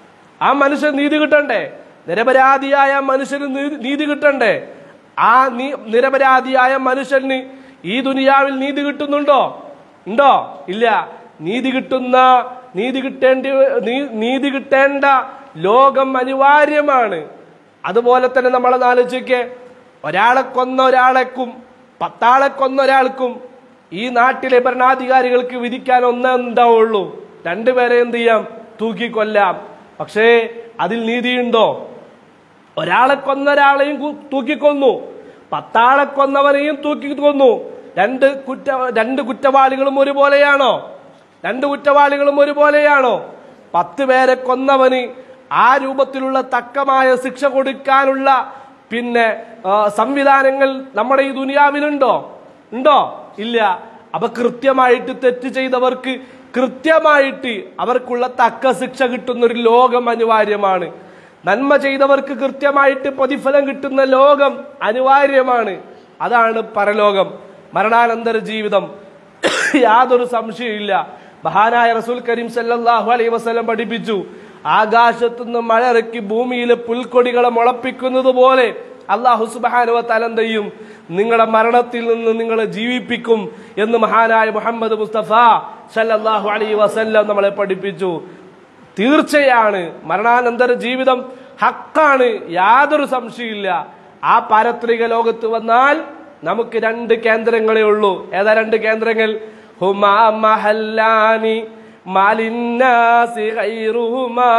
ആ മനുഷ്യൻ നീതി കിട്ടണ്ടേ? നിരപരാധിയായ മനുഷ്യന് നീതി കിട്ടണ്ടേ? ആ നിരപരാധിയായ മനുഷ്യന് ഈ ദുനിയാവിൽ നീതി കിട്ടുന്നുണ്ടോ? ഉണ്ടോ? ഇല്ല. നീതി കിട്ടുന്ന നീതി കിട്ടേണ്ട നീതി കിട്ടേണ്ട ലോകം അനിവാര്യമാണ്. അതുപോലെ തന്നെ നമ്മളെ ആലോചിക്കേ, ഒരാളെ കൊന്ന ഒരാളെക്കും പത്താളെ കൊന്ന ഒരാൾക്കും ഈ നാട്ടിലെ ഭരണാധികാരികൾക്ക് വിധിക്കാൻ ഒന്നേ ഉണ്ടാവുള്ളൂ, രണ്ടുപേരെ എന്ത് ചെയ്യാം? തൂക്കിക്കൊല്ലാം. പക്ഷേ അതിൽ നീതിയുണ്ടോ? ഒരാളെ കൊന്ന ഒരാളെയും തൂക്കിക്കൊന്നു, പത്താളെ കൊന്നവരെയും തൂക്കിക്കൊന്നു. രണ്ട് കുറ്റ രണ്ട് കുറ്റവാളികളും ഒരുപോലെയാണോ? രണ്ട് കുറ്റവാളികളും ഒരുപോലെയാണോ? പത്ത് പേരെ കൊന്നവന് ആ രൂപത്തിലുള്ള തക്കമായ ശിക്ഷ കൊടുക്കാനുള്ള പിന്നെ സംവിധാനങ്ങൾ നമ്മുടെ ഈ ദുനിയാവിലുണ്ടോ? ഉണ്ടോ? ഇല്ല. അപ്പൊ കൃത്യമായിട്ട് തെറ്റ് ചെയ്തവർക്ക് കൃത്യമായിട്ട് അവർക്കുള്ള തക്ക ശിക്ഷ കിട്ടുന്ന ഒരു ലോകം അനിവാര്യമാണ്. നന്മ ചെയ്തവർക്ക് കൃത്യമായിട്ട് പ്രതിഫലം കിട്ടുന്ന ലോകം അനിവാര്യമാണ്. അതാണ് പരലോകം, മരണാനന്തര ജീവിതം. യാതൊരു സംശയമില്ല. മഹാനായ റസൂൽ കരീം സല്ലല്ലാഹു അലൈഹി വസല്ലം പഠിപ്പിച്ചു, ആകാശത്തുനിന്ന് മഴ ഇറക്കി ഭൂമിയിലെ പുൽക്കൊടികളെ മുളപ്പിക്കുന്നത് പോലെ അല്ലാഹു സുബ്ഹാനഹു വ തആല എന്ത് ചെയ്യും? നിങ്ങളുടെ മരണത്തിൽ നിന്ന് നിങ്ങളെ ജീവിപ്പിക്കും എന്ന് മഹാനായ മുഹമ്മദ് മുസ്തഫ സല്ലല്ലാഹു അലൈഹി വസല്ലം നമ്മളെ പഠിപ്പിച്ചു. തീർച്ചയാണ് മരണാനന്തര ജീവിതം ഹക്കാണ്, യാതൊരു സംശയമില്ല. ആ പാരത്രിക ലോകത്ത് വന്നാൽ നമുക്ക് രണ്ട് കേന്ദ്രങ്ങളേ ഉള്ളൂ. ഏതാ രണ്ട് കേന്ദ്രങ്ങൾ? ഹുമാ മഹല്ലാനി മാലിന്നാസി ഗൈറുഹുമാ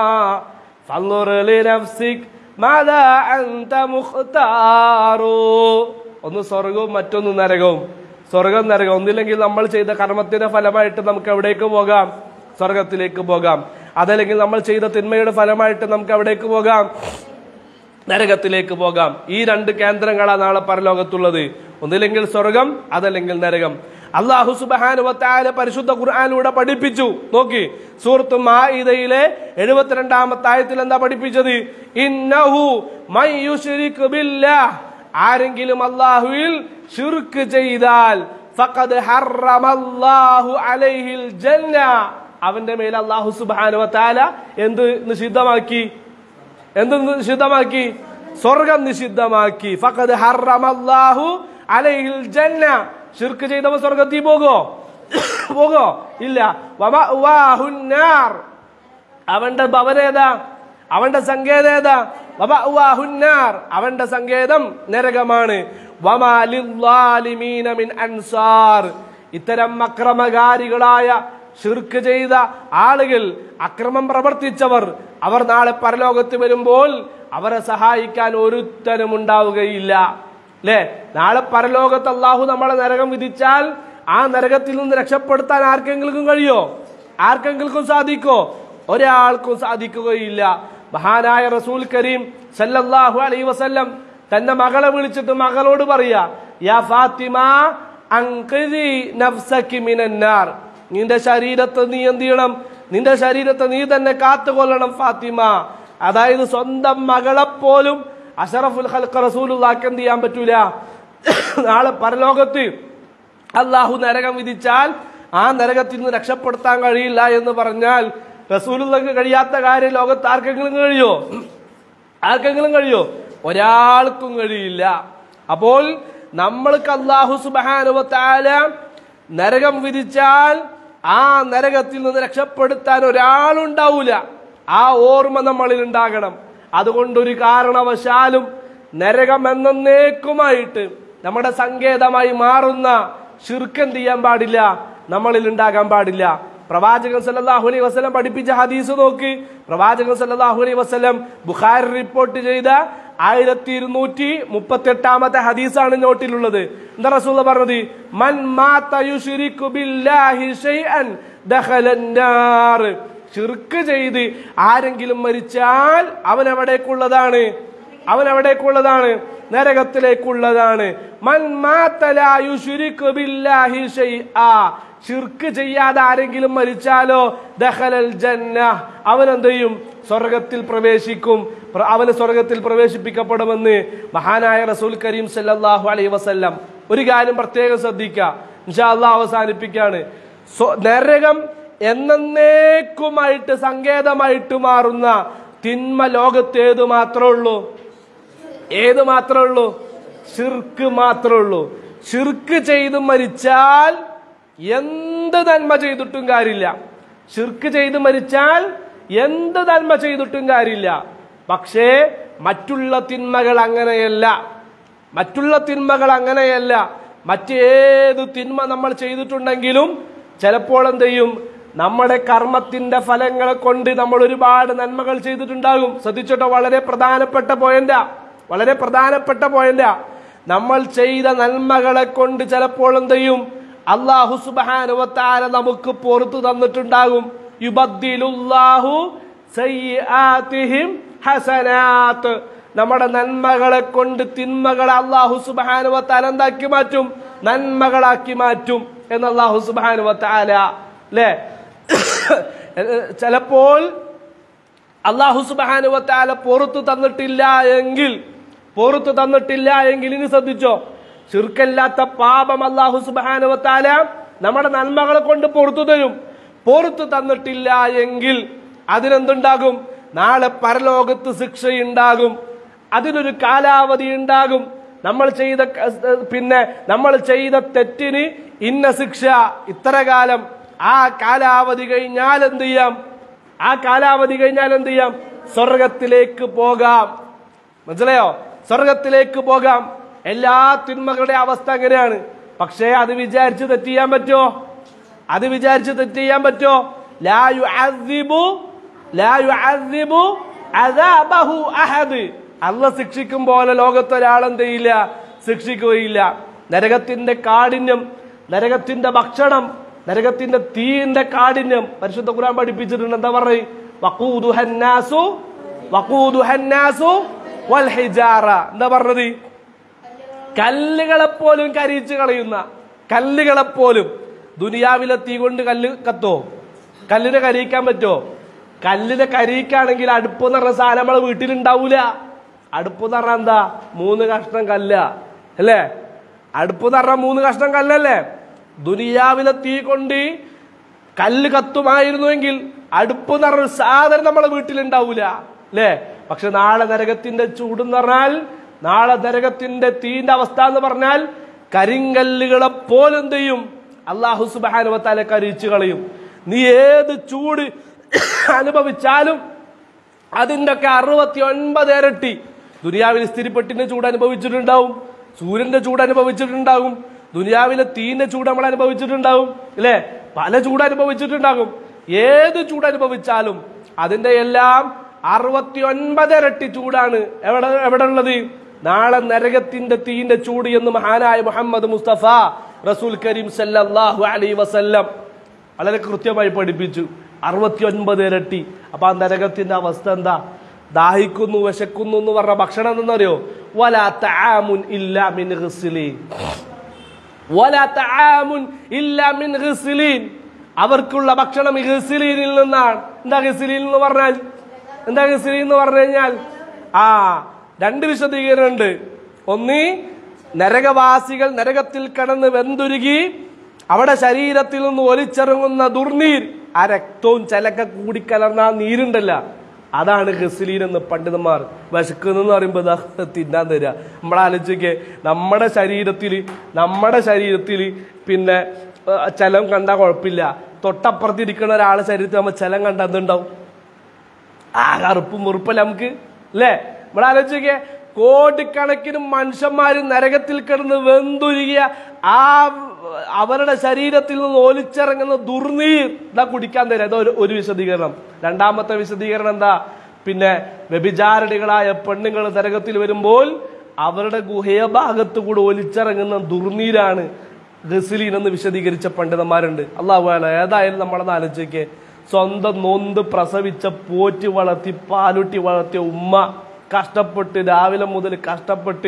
ഫൻദുർ ലിനഫ്സിക് മാദാ അൻത മുഖ്താറു. ഒന്ന് സ്വർഗവും മറ്റൊന്ന് നരകവും. സ്വർഗം നരകം ഒന്നില്ലെങ്കിൽ നമ്മൾ ചെയ്ത കർമ്മത്തിന്റെ ഫലമായിട്ട് നമുക്ക് എവിടേക്ക് പോകാം? സ്വർഗത്തിലേക്ക് പോകാം. അതല്ലെങ്കിൽ നമ്മൾ ചെയ്ത തിന്മയുടെ ഫലമായിട്ട് നമുക്ക് എവിടേക്ക് പോകാം? നരകത്തിലേക്ക് പോകാം. ഈ രണ്ട് കേന്ദ്രങ്ങളാണ് നാളെ പരലോകത്തുള്ളത്. ഒന്നില്ലെങ്കിൽ സ്വർഗം, അതല്ലെങ്കിൽ നരകം. അല്ലാഹു സുബ്ഹാനഹു വ തആല പരിശുദ്ധ ഖുർആനിലൂടെ പഠിപ്പിച്ചു. നോക്കി, സൂറത്ത് മാഇദയിലെ എഴുപത്തിരണ്ടാമത്തെ ആയത്തിൽ എന്താ പഠിപ്പിച്ചത്? ഇന്നഹു മൻ യുശ്രിക് ബില്ലാഹ്, ആരെങ്കിലും അല്ലാഹുവിൽ ശിർക്ക് ചെയ്താൽ ഫഖദ് ഹറമല്ലാഹു അലൈഹിൽ ജന്ന, അവന്റെ മേൽ അല്ലാഹു സുബ്ഹാനഹു വ തആല എന്ത് നിഷിദ്ധമാക്കി? എന്ത് നിഷിദ്ധമാക്കി? സ്വർഗം നിഷിദ്ധമാക്കി. ഫഖദ് ഹറമല്ലാഹു അലൈഹിൽ ജന്ന, ശിർക്ക് ചെയ്തവൻ സ്വർഗത്തിൽ പോകോ? പോകോ? ഇല്ല. വമഅവാഹുന്നാർ, അവന്റെ ഭവനേതാ? അവന്റെ സങ്കേതം ഏതാ? വമഅവാഹുന്നാർ, അവന്റെ സങ്കേതം നരകമാണ്. വമാ ലിദ്ദാലിമീന മിൻ അൻസാർ, ഇത്തരം അക്രമകാരികളായ ശിർക്ക് ചെയ്ത ആളുകൾ, അക്രമം പ്രവർത്തിച്ചവർ, അവർ നാളെ പരലോകത്ത് വരുമ്പോൾ അവരെ സഹായിക്കാൻ ഒരുത്തനും ഉണ്ടാവുകയില്ല. അല്ലെ? നാളെ പരലോകത്ത് അള്ളാഹു നമ്മളെ നരകം വിധിച്ചാൽ ആ നരകത്തിൽ നിന്ന് രക്ഷപ്പെടുത്താൻ ആർക്കെങ്കിലും കഴിയോ? ആർക്കെങ്കിലും സാധിക്കോ? ഒരാൾക്കും സാധിക്കുകയില്ല. മഹാനായ റസൂൽ കരീം സല്ലല്ലാഹു അലൈഹി വസല്ലം തന്റെ മകളെ വിളിച്ചിട്ട് മകളോട് പറയാ, യാ ഫാത്തിമ അൻഖിദി നഫ്സകി മിനന്നാർ, നിന്റെ ശരീരത്തെ നീ എന്ത് ചെയ്യണം? നിന്റെ ശരീരത്തെ നീ തന്നെ കാത്തുകൊള്ളണം ഫാത്തിമ. അതായത് സ്വന്തം മകളെപ്പോലും അഷറഫുൽ ഖൽഖ് റസൂലുള്ളാഹിക്ക് എന്ത് ചെയ്യാൻ പറ്റൂല? നാളെ പരലോകത്ത് അള്ളാഹു നരകം വിധിച്ചാൽ ആ നരകത്തിൽ നിന്ന് രക്ഷപ്പെടുത്താൻ കഴിയില്ല എന്ന് പറഞ്ഞാൽ റസൂലുള്ളാഹിക്ക് കഴിയാത്ത കാര്യം ലോകത്ത് ആർക്കെങ്കിലും കഴിയോ? ആർക്കെങ്കിലും കഴിയോ? ഒരാൾക്കും കഴിയില്ല. അപ്പോൾ നമ്മൾക്ക് അല്ലാഹു സുബ്ഹാനഹു വ തആല നരകം വിധിച്ചാൽ ആ നരകത്തിൽ നിന്ന് രക്ഷപ്പെടുത്താൻ ഒരാളുണ്ടാവൂല. ആ ഓർമ്മ നമ്മളിൽ ഉണ്ടാകണം. അതുകൊണ്ടൊരു കാരണവശാലും നരകം എന്നേക്കുമായിട്ട് നമ്മുടെ സങ്കേതമായി മാറുന്ന ശിർക്ക് എന്ത് ചെയ്യാൻ പാടില്ല? നമ്മളിൽ ഉണ്ടാകാൻ പാടില്ല. പ്രവാചകൻ സല്ലല്ലാഹു അലൈഹി വസല്ലം പഠിപ്പിച്ച ഹദീസ് നോക്കി. പ്രവാചകൻ സല്ലല്ലാഹു അലൈഹി വസല്ലം ബുഖാരി റിപ്പോർട്ട് ചെയ്ത ആയിരത്തി ഇരുന്നൂറ്റി മുപ്പത്തി എട്ടാമത്തെ ഹദീസാണ് നോട്ടിലുള്ളത്. എന്താ റസൂൽ പറഞ്ഞത്? മൻ മാത യുശ്രികു ബില്ലാഹി ഷൈഅൻ ദഖലന്നാർ. ശിർക്ക് ചെയ്ത് ആരെങ്കിലും മരിച്ചാൽ അവൻ എവിടേക്കുള്ളതാണ്? അവൻ എവിടേക്കുള്ളതാണ്? നരകത്തിലേക്കുള്ളതാണ്. മൻ മാത ലാ യുശ്രികു ബില്ലാഹി ഷൈആ. ശിർക്ക് ചെയ്യാതെ ആരെങ്കിലും മരിച്ചാലോ ദഖലൽ ജന്ന, അവൻ എന്ത് ചെയ്യും? സ്വർഗത്തിൽ പ്രവേശിക്കും. അവന് സ്വർഗത്തിൽ പ്രവേശിപ്പിക്കപ്പെടുമെന്ന് മഹാനായ റസൂൽ കരീം സല്ലല്ലാഹു അലൈഹി വസല്ലം. ഒരു കാര്യം പ്രത്യേകം ശ്രദ്ധിക്കുക, ഇൻഷാ അല്ലാഹ് അവസാനിപ്പിക്കുകയാണ്. നരകം എന്നേക്കുമായിട്ട് സങ്കേതമായിട്ട് മാറുന്ന തിന്മ ലോകത്ത് ഏത് മാത്രമേ ഉള്ളൂ? ഏത് മാത്രമേ ഉള്ളൂ? ശിർക്ക് മാത്രമേ ഉള്ളൂ. ശിർക്ക് ചെയ്ത് മരിച്ചാൽ എന്ത് നന്മ ചെയ്തിട്ടും കാര്യമില്ല. ശിർക്ക് ചെയ്ത് മരിച്ചാൽ എന്ത് നന്മ ചെയ്തിട്ടും കാര്യമില്ല. പക്ഷേ മറ്റുള്ള തിന്മകൾ അങ്ങനെയല്ല. മറ്റുള്ള തിന്മകൾ അങ്ങനെയല്ല. മറ്റേത് തിന്മ നമ്മൾ ചെയ്തിട്ടുണ്ടെങ്കിലും ചിലപ്പോൾ എന്ത് ചെയ്യും? നമ്മുടെ കർമ്മത്തിന്റെ ഫലങ്ങളെ കൊണ്ട് നമ്മൾ ഒരുപാട് നന്മകൾ ചെയ്തിട്ടുണ്ടാകും. ശ്രദ്ധിച്ചോട്ടോ, വളരെ പ്രധാനപ്പെട്ട പോയിന്റാ, വളരെ പ്രധാനപ്പെട്ട പോയിന്റാ. നമ്മൾ ചെയ്ത നന്മകളെ കൊണ്ട് ചിലപ്പോൾ എന്ത് ചെയ്യും? അല്ലാഹു സുബ്ഹാനഹു വ തആല നമുക്ക് പുറത്തു തന്നിട്ടുണ്ടാകും. യുബദ്ദിലുല്ലാഹു സയ്യിആതിഹിം ഹസനാത്ത്. നമ്മുടെ നന്മകളെ കൊണ്ട് തിന്മകളെ അല്ലാഹു സുബ്ഹാനഹു വ തആല എന്താക്കി മാറ്റും? നന്മകളാക്കി മാറ്റും എന്ന് അല്ലാഹു സുബ്ഹാനഹു വ തആല. അല്ലേ? ചിലപ്പോൾ അല്ലാഹു സുബ്ഹാനഹു വ തആല പുറത്തു തന്നിട്ടില്ല എങ്കിൽ പുറത്തു തന്നിട്ടില്ല എങ്കിൽ ഇനി ശ്രദ്ധിച്ചോ, ശിർക്കല്ലാത്ത പാപം അല്ലാഹു സുബ്ഹാനഹു വ തആല നമ്മുടെ നന്മകളെ കൊണ്ട് പുറത്തു തരും. പുറത്തു തന്നിട്ടില്ല എങ്കിൽ അതിനെന്തുണ്ടാകും? നാളെ പരലോകത്ത് ശിക്ഷയുണ്ടാകും. അതിനൊരു കാലാവധി ഉണ്ടാകും. നമ്മൾ ചെയ്ത പിന്നെ നമ്മൾ ചെയ്ത തെറ്റിന് ഇന്ന ശിക്ഷ ഇത്ര കാലം. ആ കാലാവധി കഴിഞ്ഞാൽ എന്ത് ചെയ്യാം? ആ കാലാവധി കഴിഞ്ഞാൽ എന്ത് ചെയ്യാം? സ്വർഗത്തിലേക്ക് പോകാം. മനസ്സിലായോ? സ്വർഗത്തിലേക്ക് പോകാം. എല്ലാ തിന്മകളുടെ അവസ്ഥ അങ്ങനെയാണ്. പക്ഷേ അത് വിചാരിച്ച് തെറ്റ് ചെയ്യാൻ പറ്റോ? അത് വിചാരിച്ച് തെറ്റ് ചെയ്യാൻ പറ്റോ? ലാ യുഅദ്ദിബു ലാ യുഅദ്ദിബു അദാബഹു അഹദ്. അല്ലാഹ് ശിക്ഷിക്കും പോലെ ലോകത്തൊരാളെന്ത് ചെയ്യില്ല? ശിക്ഷിക്കുകയില്ല. നരകത്തിന്റെ കാഠിന്യം, നരകത്തിന്റെ ഭക്ഷണം, നരകത്തിന്റെ തീന്റെ കാഠിന്യം പരിശുദ്ധ ഖുർആൻ പഠിപ്പിച്ചിട്ടുണ്ട്. എന്താ പറയും? വഖൂദുഹന്നാസു വഖൂദുഹന്നാസു വൽ ഹിജാറ. എന്താ പറഞ്ഞത്? കല്ലുകളെപ്പോലും കരിയിച്ച് കളയുന്ന, കല്ലുകളെപ്പോലും. ദുനിയാവിലെ തീ കൊണ്ട് കല്ല് കത്തോ? കല്ലിനെ കരിയിക്കാൻ പറ്റോ? കല്ലിനെ കരിയിക്കാണെങ്കിൽ അടുപ്പ് എന്ന് പറഞ്ഞ സാധനം നമ്മളെ വീട്ടിലുണ്ടാവൂല. അടുപ്പ് എന്ന് പറഞ്ഞാൽ എന്താ? മൂന്ന് കഷ്ണം കല്ല അല്ലേ? അടുപ്പ് എന്ന് പറഞ്ഞാൽ മൂന്ന് കഷ്ണം കല്ലല്ലേ? ദുനിയാവിലെ തീ കൊണ്ട് കല്ല് കത്തുമായിരുന്നുവെങ്കിൽ അടുപ്പ് എന്ന് പറഞ്ഞ സാധനം നമ്മളെ വീട്ടിലുണ്ടാവൂല അല്ലേ? പക്ഷെ നാളെ നരകത്തിന്റെ ചൂടെന്ന് പറഞ്ഞാൽ, നാളെ നരകത്തിന്റെ തീന്റെ അവസ്ഥ എന്ന് പറഞ്ഞാൽ കരിങ്കല്ലുകളെ പോലും എന്ത് ചെയ്യും? അല്ലാഹു സുബ്ഹാനഹു വ തആല കരിയിച്ചു കളയും. നീ ഏത് ചൂട് അനുഭവിച്ചാലും അതിന്റെ ഒക്കെ അറുപത്തി ഒൻപത് ഇരട്ടി ദുനിയാവിൽ സ്ഥിരപ്പെട്ടിന്റെ ചൂട് അനുഭവിച്ചിട്ടുണ്ടാവും, സൂര്യന്റെ ചൂട് അനുഭവിച്ചിട്ടുണ്ടാകും, ദുനിയാവിലെ തീന്റെ ചൂട് നമ്മൾ അനുഭവിച്ചിട്ടുണ്ടാവും അല്ലെ, പല ചൂട് അനുഭവിച്ചിട്ടുണ്ടാകും. ഏത് ചൂട് അനുഭവിച്ചാലും അതിന്റെ എല്ലാം അറുപത്തി ഒൻപത് ഇരട്ടി ചൂടാണ് എവിടെ എവിടെ ഉള്ളത്? നാളെ നരകത്തിന്റെ തീന്റെ ചൂട് എന്ന് മഹാനായ മുഹമ്മദ് മുസ്തഫ റസൂൽ കരീം സല്ലല്ലാഹു അലൈഹി വസല്ലം വളരെ കൃത്യമായി പഠിപ്പിച്ചു. അറുപത്തി ഒൻപത് ഇരട്ടി. അപ്പൊ ആ നരകത്തിന്റെ അവസ്ഥ എന്താ? ദാഹിക്കുന്നു, വിശക്കുന്നു എന്ന് പറഞ്ഞ ഭക്ഷണം എന്നറിയോ? വലാ തആമുൻ ഇല്ലാ മിൻ ഗിസ്ലീൻ, വലാ തആമുൻ ഇല്ലാ മിൻ ഗിസ്ലീൻ. അവർക്കുള്ള ഭക്ഷണം ഗിസ്ലീനിൽ നിന്നാണ്. എന്താ ഗിസ്ലീൻ എന്ന് പറഞ്ഞാൽ? എന്താ ഗിസ്ലീൻ എന്ന് പറഞ്ഞു കഴിഞ്ഞാൽ? ആ രണ്ട് വിശദീകരണം ഉണ്ട്. ഒന്ന്, നരകവാസികൾ നരകത്തിൽ കടന്ന് വെന്തുരുകി അവിടെ ശരീരത്തിൽ നിന്ന് ഒലിച്ചിറങ്ങുന്ന ദുർനീർ, ആ രക്തവും ചിലക്ക കൂടിക്കലർന്ന ആ നീരുണ്ടല്ല, അതാണ് ഗസ്ലീൻ എന്ന് പണ്ഡിതന്മാർ. വിശക്കുന്നെന്ന് പറയുമ്പോൾ തിന്നാൻ തരിക. നമ്മളാലോചിക്കെ നമ്മുടെ ശരീരത്തിൽ നമ്മുടെ ശരീരത്തിൽ പിന്നെ ചലം കണ്ടാൽ കുഴപ്പമില്ല, തൊട്ടപ്പുറത്തിരിക്കുന്ന ഒരാളെ ശരീരത്തിൽ നമ്മൾ ചലം കണ്ടാൽ എന്തുണ്ടാവും? ആ കറുപ്പും മുറുപ്പല്ല നമുക്ക് അല്ലേ? നമ്മളാലോചിക്കെ കോടിക്കണക്കിന് മനുഷ്യന്മാര് നരകത്തിൽ കിടന്ന് വെന്തുരുകിയ ആ അവരുടെ ശരീരത്തിൽ നിന്ന് ഒലിച്ചിറങ്ങുന്ന ദുർനീർ ഇതാ കുടിക്കാൻ തരാം. ഇത് ഒരു വിശദീകരണം. രണ്ടാമത്തെ വിശദീകരണം എന്താ? പിന്നെ വ്യഭിചാരിണികളായ പെണ്ണുങ്ങൾ നരകത്തിൽ വരുമ്പോൾ അവരുടെ ഗുഹയ ഭാഗത്ത് കൂടെ ഒലിച്ചിറങ്ങുന്ന ദുർനീരാണ് ഗസ്ലീൻ എന്ന് വിശദീകരിച്ച പണ്ഡിതന്മാരുണ്ട്. അള്ളാഹു ഏതായാലും നമ്മളത് ആലോചിക്കെ, സ്വന്തം നൊന്ത് പ്രസവിച്ച പോറ്റി വളർത്തി പാലുട്ടി വളർത്തിയ ഉമ്മ കഷ്ടപ്പെട്ട് രാവിലെ മുതൽ കഷ്ടപ്പെട്ട്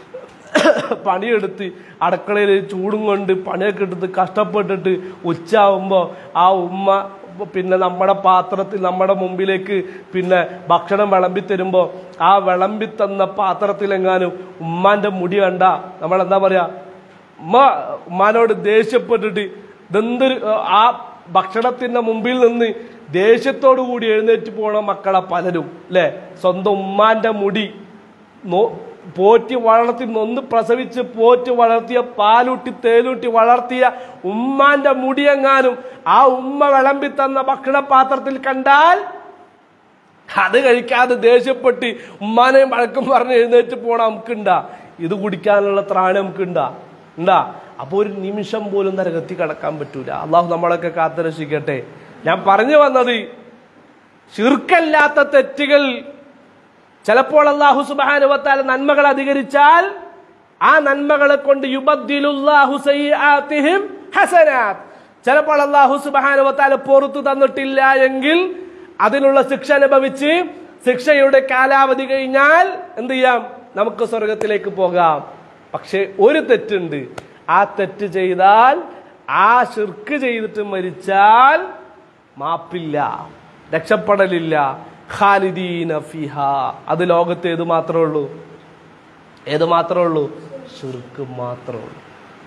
പണിയെടുത്ത് അടുക്കളയിൽ ചൂടും കൊണ്ട് പണിയൊക്കെ എടുത്ത് കഷ്ടപ്പെട്ടിട്ട് ഉച്ചയാവുമ്പോ ആ ഉമ്മ പിന്നെ നമ്മുടെ പാത്രത്തിൽ നമ്മുടെ മുമ്പിലേക്ക് പിന്നെ ഭക്ഷണം വിളമ്പി തരുമ്പോ ആ വിളമ്പി തന്ന പാത്രത്തിലെങ്ങാനും ഉമ്മാന്റെ മുടി കണ്ട നമ്മളെന്താ പറയാ? ഉമ്മ ഉമ്മാനോട് ദേഷ്യപ്പെട്ടിട്ട് ഇതെന്തൊരു ആ ഭക്ഷണത്തിന്റെ മുമ്പിൽ നിന്ന് ദേഷ്യത്തോടു കൂടി എഴുന്നേറ്റ് പോണ മക്കളെ പലരും അല്ലെ. സ്വന്തം ഉമ്മാന്റെ മുടി പോറ്റി വളർത്തി നൊന്ന് പ്രസവിച്ച് പോറ്റി വളർത്തിയ പാലൂട്ടി തേലൂട്ടി വളർത്തിയ ഉമ്മാന്റെ മുടിയെങ്ങാനും ആ ഉമ്മ വിളമ്പി തന്ന ഭക്ഷണപാത്രത്തിൽ കണ്ടാൽ അത് കഴിക്കാതെ ദേഷ്യപ്പെട്ട് ഉമ്മാനെയും വഴക്കും പറഞ്ഞ് എഴുന്നേറ്റ് പോണ നമുക്കുണ്ടാ? ഇത് കുടിക്കാനുള്ള ത്രാണി നമുക്കുണ്ടാ? ഉണ്ടാ? അപ്പൊ ഒരു നിമിഷം പോലും നരകത്തിൽ കടക്കാൻ പറ്റൂല. അള്ളാഹു നമ്മളൊക്കെ കാത്തുരക്ഷിക്കട്ടെ. ഞാൻ പറഞ്ഞു വന്നത്, ശിർക്കല്ലാത്ത തെറ്റുകൾ ചിലപ്പോൾ അല്ലാഹു സുബ്ഹാനഹു വ തആല നന്മകൾ അധികരിച്ചാൽ ആ നന്മകളെ കൊണ്ട് യുബദ്ദിലുല്ലാഹു സയ്യിആതിഹിം ഹസനാത്ത്. ചിലപ്പോൾ അല്ലാഹു സുബ്ഹാനഹു വ തആല പുറത്തു തന്നിട്ടില്ല എങ്കിൽ അതിനുള്ള ശിക്ഷ അനുഭവിച്ച് ശിക്ഷയുടെ കാലാവധി കഴിഞ്ഞാൽ എന്ത് ചെയ്യാം? നമുക്ക് സ്വർഗത്തിലേക്ക് പോകാം. പക്ഷെ ഒരു തെറ്റുണ്ട്. ആ തെറ്റ് ചെയ്താൽ, ആ ശിർക്ക് ചെയ്തിട്ട് മരിച്ചാൽ മാപ്പില്ല, രക്ഷപ്പെടലില്ല. ഖാലിദീന ഫിഹാ. അത് ലോകത്ത് ഏത് മാത്രമേ ഉള്ളൂ? ഏത് മാത്രമേ ഉള്ളൂ? ശിർക്ക് മാത്രമേ ഉള്ളൂ.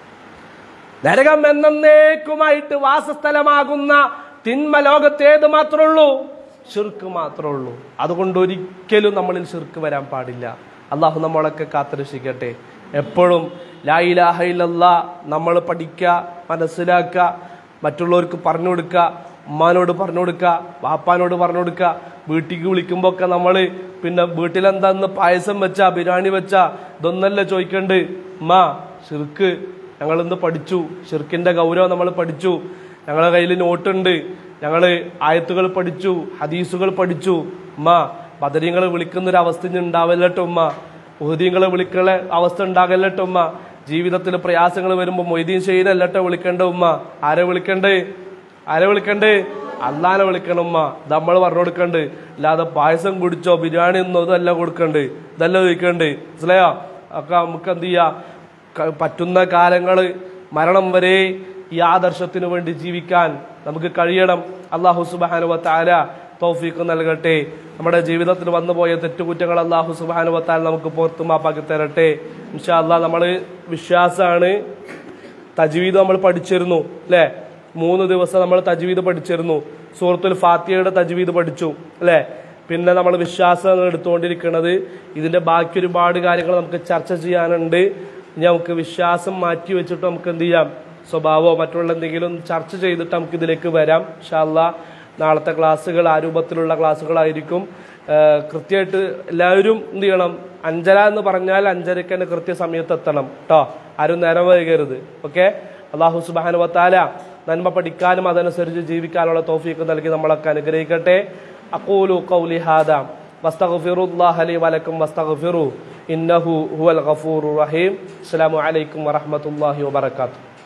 നരകം എന്നേക്കുമായിട്ട് വാസസ്ഥലമാകുന്ന തിന്മ ലോകത്ത് ഏത് മാത്രമേ ഉള്ളൂ? ശിർക്ക് മാത്രമേ ഉള്ളൂ. അതുകൊണ്ട് ഒരിക്കലും നമ്മളിൽ ശിർക്ക് വരാൻ പാടില്ല. അള്ളാഹു നമ്മളൊക്കെ കാത്തുരക്ഷിക്കട്ടെ. എപ്പോഴും ലാ ഇലാഹ ഇല്ലല്ലാഹ് നമ്മൾ പഠിക്കുക, മനസ്സിലാക്കുക, മറ്റുള്ളവർക്ക് പറഞ്ഞു കൊടുക്കുക, ഉമ്മാനോട് പറഞ്ഞു കൊടുക്കുക, വാപ്പാനോട് പറഞ്ഞു കൊടുക്കുക. വീട്ടിലേക്ക് വിളിക്കുമ്പോ ഒക്കെ നമ്മള് പിന്നെ വീട്ടിലെന്താന്ന് പായസം വെച്ചാ ബിരിയാണി വെച്ചാ ഇതൊന്നല്ല ചോദിക്കണ്ട്. ഉമ്മ ശിർക്ക് ഞങ്ങൾ ഇന്ന് പഠിച്ചു, ശിർക്കിന്റെ ഗൗരവം നമ്മൾ പഠിച്ചു, ഞങ്ങളെ കയ്യിൽ നോട്ടുണ്ട്, ഞങ്ങള് ആയത്തുകൾ പഠിച്ചു, ഹദീസുകൾ പഠിച്ചു. ഉമ്മ ബദരീങ്ങളെ വിളിക്കുന്നൊരു അവസ്ഥ ഉണ്ടാവല്ലട്ടോ ഉമ്മ, ഉഹദീങ്ങളെ വിളിക്കുന്ന അവസ്ഥ ഉണ്ടാകല്ലട്ടോ ഉമ്മ. ജീവിതത്തിൽ പ്രയാസങ്ങൾ വരുമ്പോ മൊയ്തീൻ ഷെയ്നല്ലട്ടോ വിളിക്കണ്ട ഉമ്മ. ആരെ വിളിക്കണ്ടേ? ആരെ വിളിക്കണ്ടേ? അള്ളാനെ വിളിക്കണം ഉമ്മ. നമ്മൾ പറഞ്ഞു കൊടുക്കണ്ട്. അല്ലാതെ പായസം കുടിച്ചോ ബിരിയാണി ഒന്നോ ഇതല്ല കൊടുക്കണ്ട്, ഇതല്ല ചോദിക്കണ്ട്. മനസ്സിലായോ? ഒക്കെ നമുക്ക് എന്ത് ചെയ്യാ? പറ്റുന്ന കാലങ്ങള് മരണം വരെ ഈ ആദർശത്തിന് വേണ്ടി ജീവിക്കാൻ നമുക്ക് കഴിയണം. അല്ലാഹു സുബ്ഹാനഹു വ തആല തൗഫീഖ് നൽകട്ടെ. നമ്മുടെ ജീവിതത്തിൽ വന്നുപോയ തെറ്റുകുറ്റങ്ങൾ അല്ലാഹു സുബ്ഹാനഹു വ തആല നമുക്ക് പുറത്തു മാപ്പാക്കി തരട്ടെ. ഇൻഷാ അല്ലാഹ്. നമ്മള് വിശ്വാസാണ്. തജ്വീദ് നമ്മൾ പഠിച്ചിരുന്നു അല്ലെ? മൂന്ന് ദിവസം നമ്മൾ തജ്വീദ് പഠിച്ചിരുന്നു. സൂറത്തുൽ ഫാത്തിഹയുടെ തജ്വീദ് പഠിച്ചു അല്ലെ? പിന്നെ നമ്മൾ വിശ്വാസം എടുത്തുകൊണ്ടിരിക്കുന്നത്. ഇതിന്റെ ബാക്കി ഒരുപാട് കാര്യങ്ങൾ നമുക്ക് ചർച്ച ചെയ്യാനുണ്ട്. ഇനി നമുക്ക് വിശ്വാസം മാറ്റി വെച്ചിട്ട് നമുക്ക് എന്ത് ചെയ്യാം? സ്വഭാവമോ മറ്റുള്ള എന്തെങ്കിലും ചർച്ച ചെയ്തിട്ട് നമുക്ക് ഇതിലേക്ക് വരാം ഇൻഷാ അല്ലാഹ്. നാളത്തെ ക്ലാസ്സുകൾ ആ രൂപത്തിലുള്ള ക്ലാസ്സുകളായിരിക്കും. കൃത്യമായിട്ട് എല്ലാവരും എന്ത് ചെയ്യണം? അഞ്ചര എന്ന് പറഞ്ഞാൽ അഞ്ചരക്ക് തന്നെ കൃത്യസമയത്ത് എത്തണം കേട്ടോ, ആരും നേരം വൈകരുത്. ഓക്കെ. അല്ലാഹു സുബ്ഹാനഹു വ തആല നന്മ പഠിക്കാനും അതനുസരിച്ച് ജീവിക്കാനുള്ള തൗഫീഖ് നൽകി നമ്മളൊക്കെ അനുഗ്രഹിക്കട്ടെ. അഖൂലു ഖൗലി ഹാദാ വസ്തഗ്ഫിറുല്ലാഹ ലി വലക്കും വസ്തഗ്ഫിറു ഇന്നഹു ഹുവൽ ഗഫൂറുർ റഹീം. അസ്സലാമു അലൈക്കും വറഹ്മത്തുള്ളാഹി വബറകാതുഹു.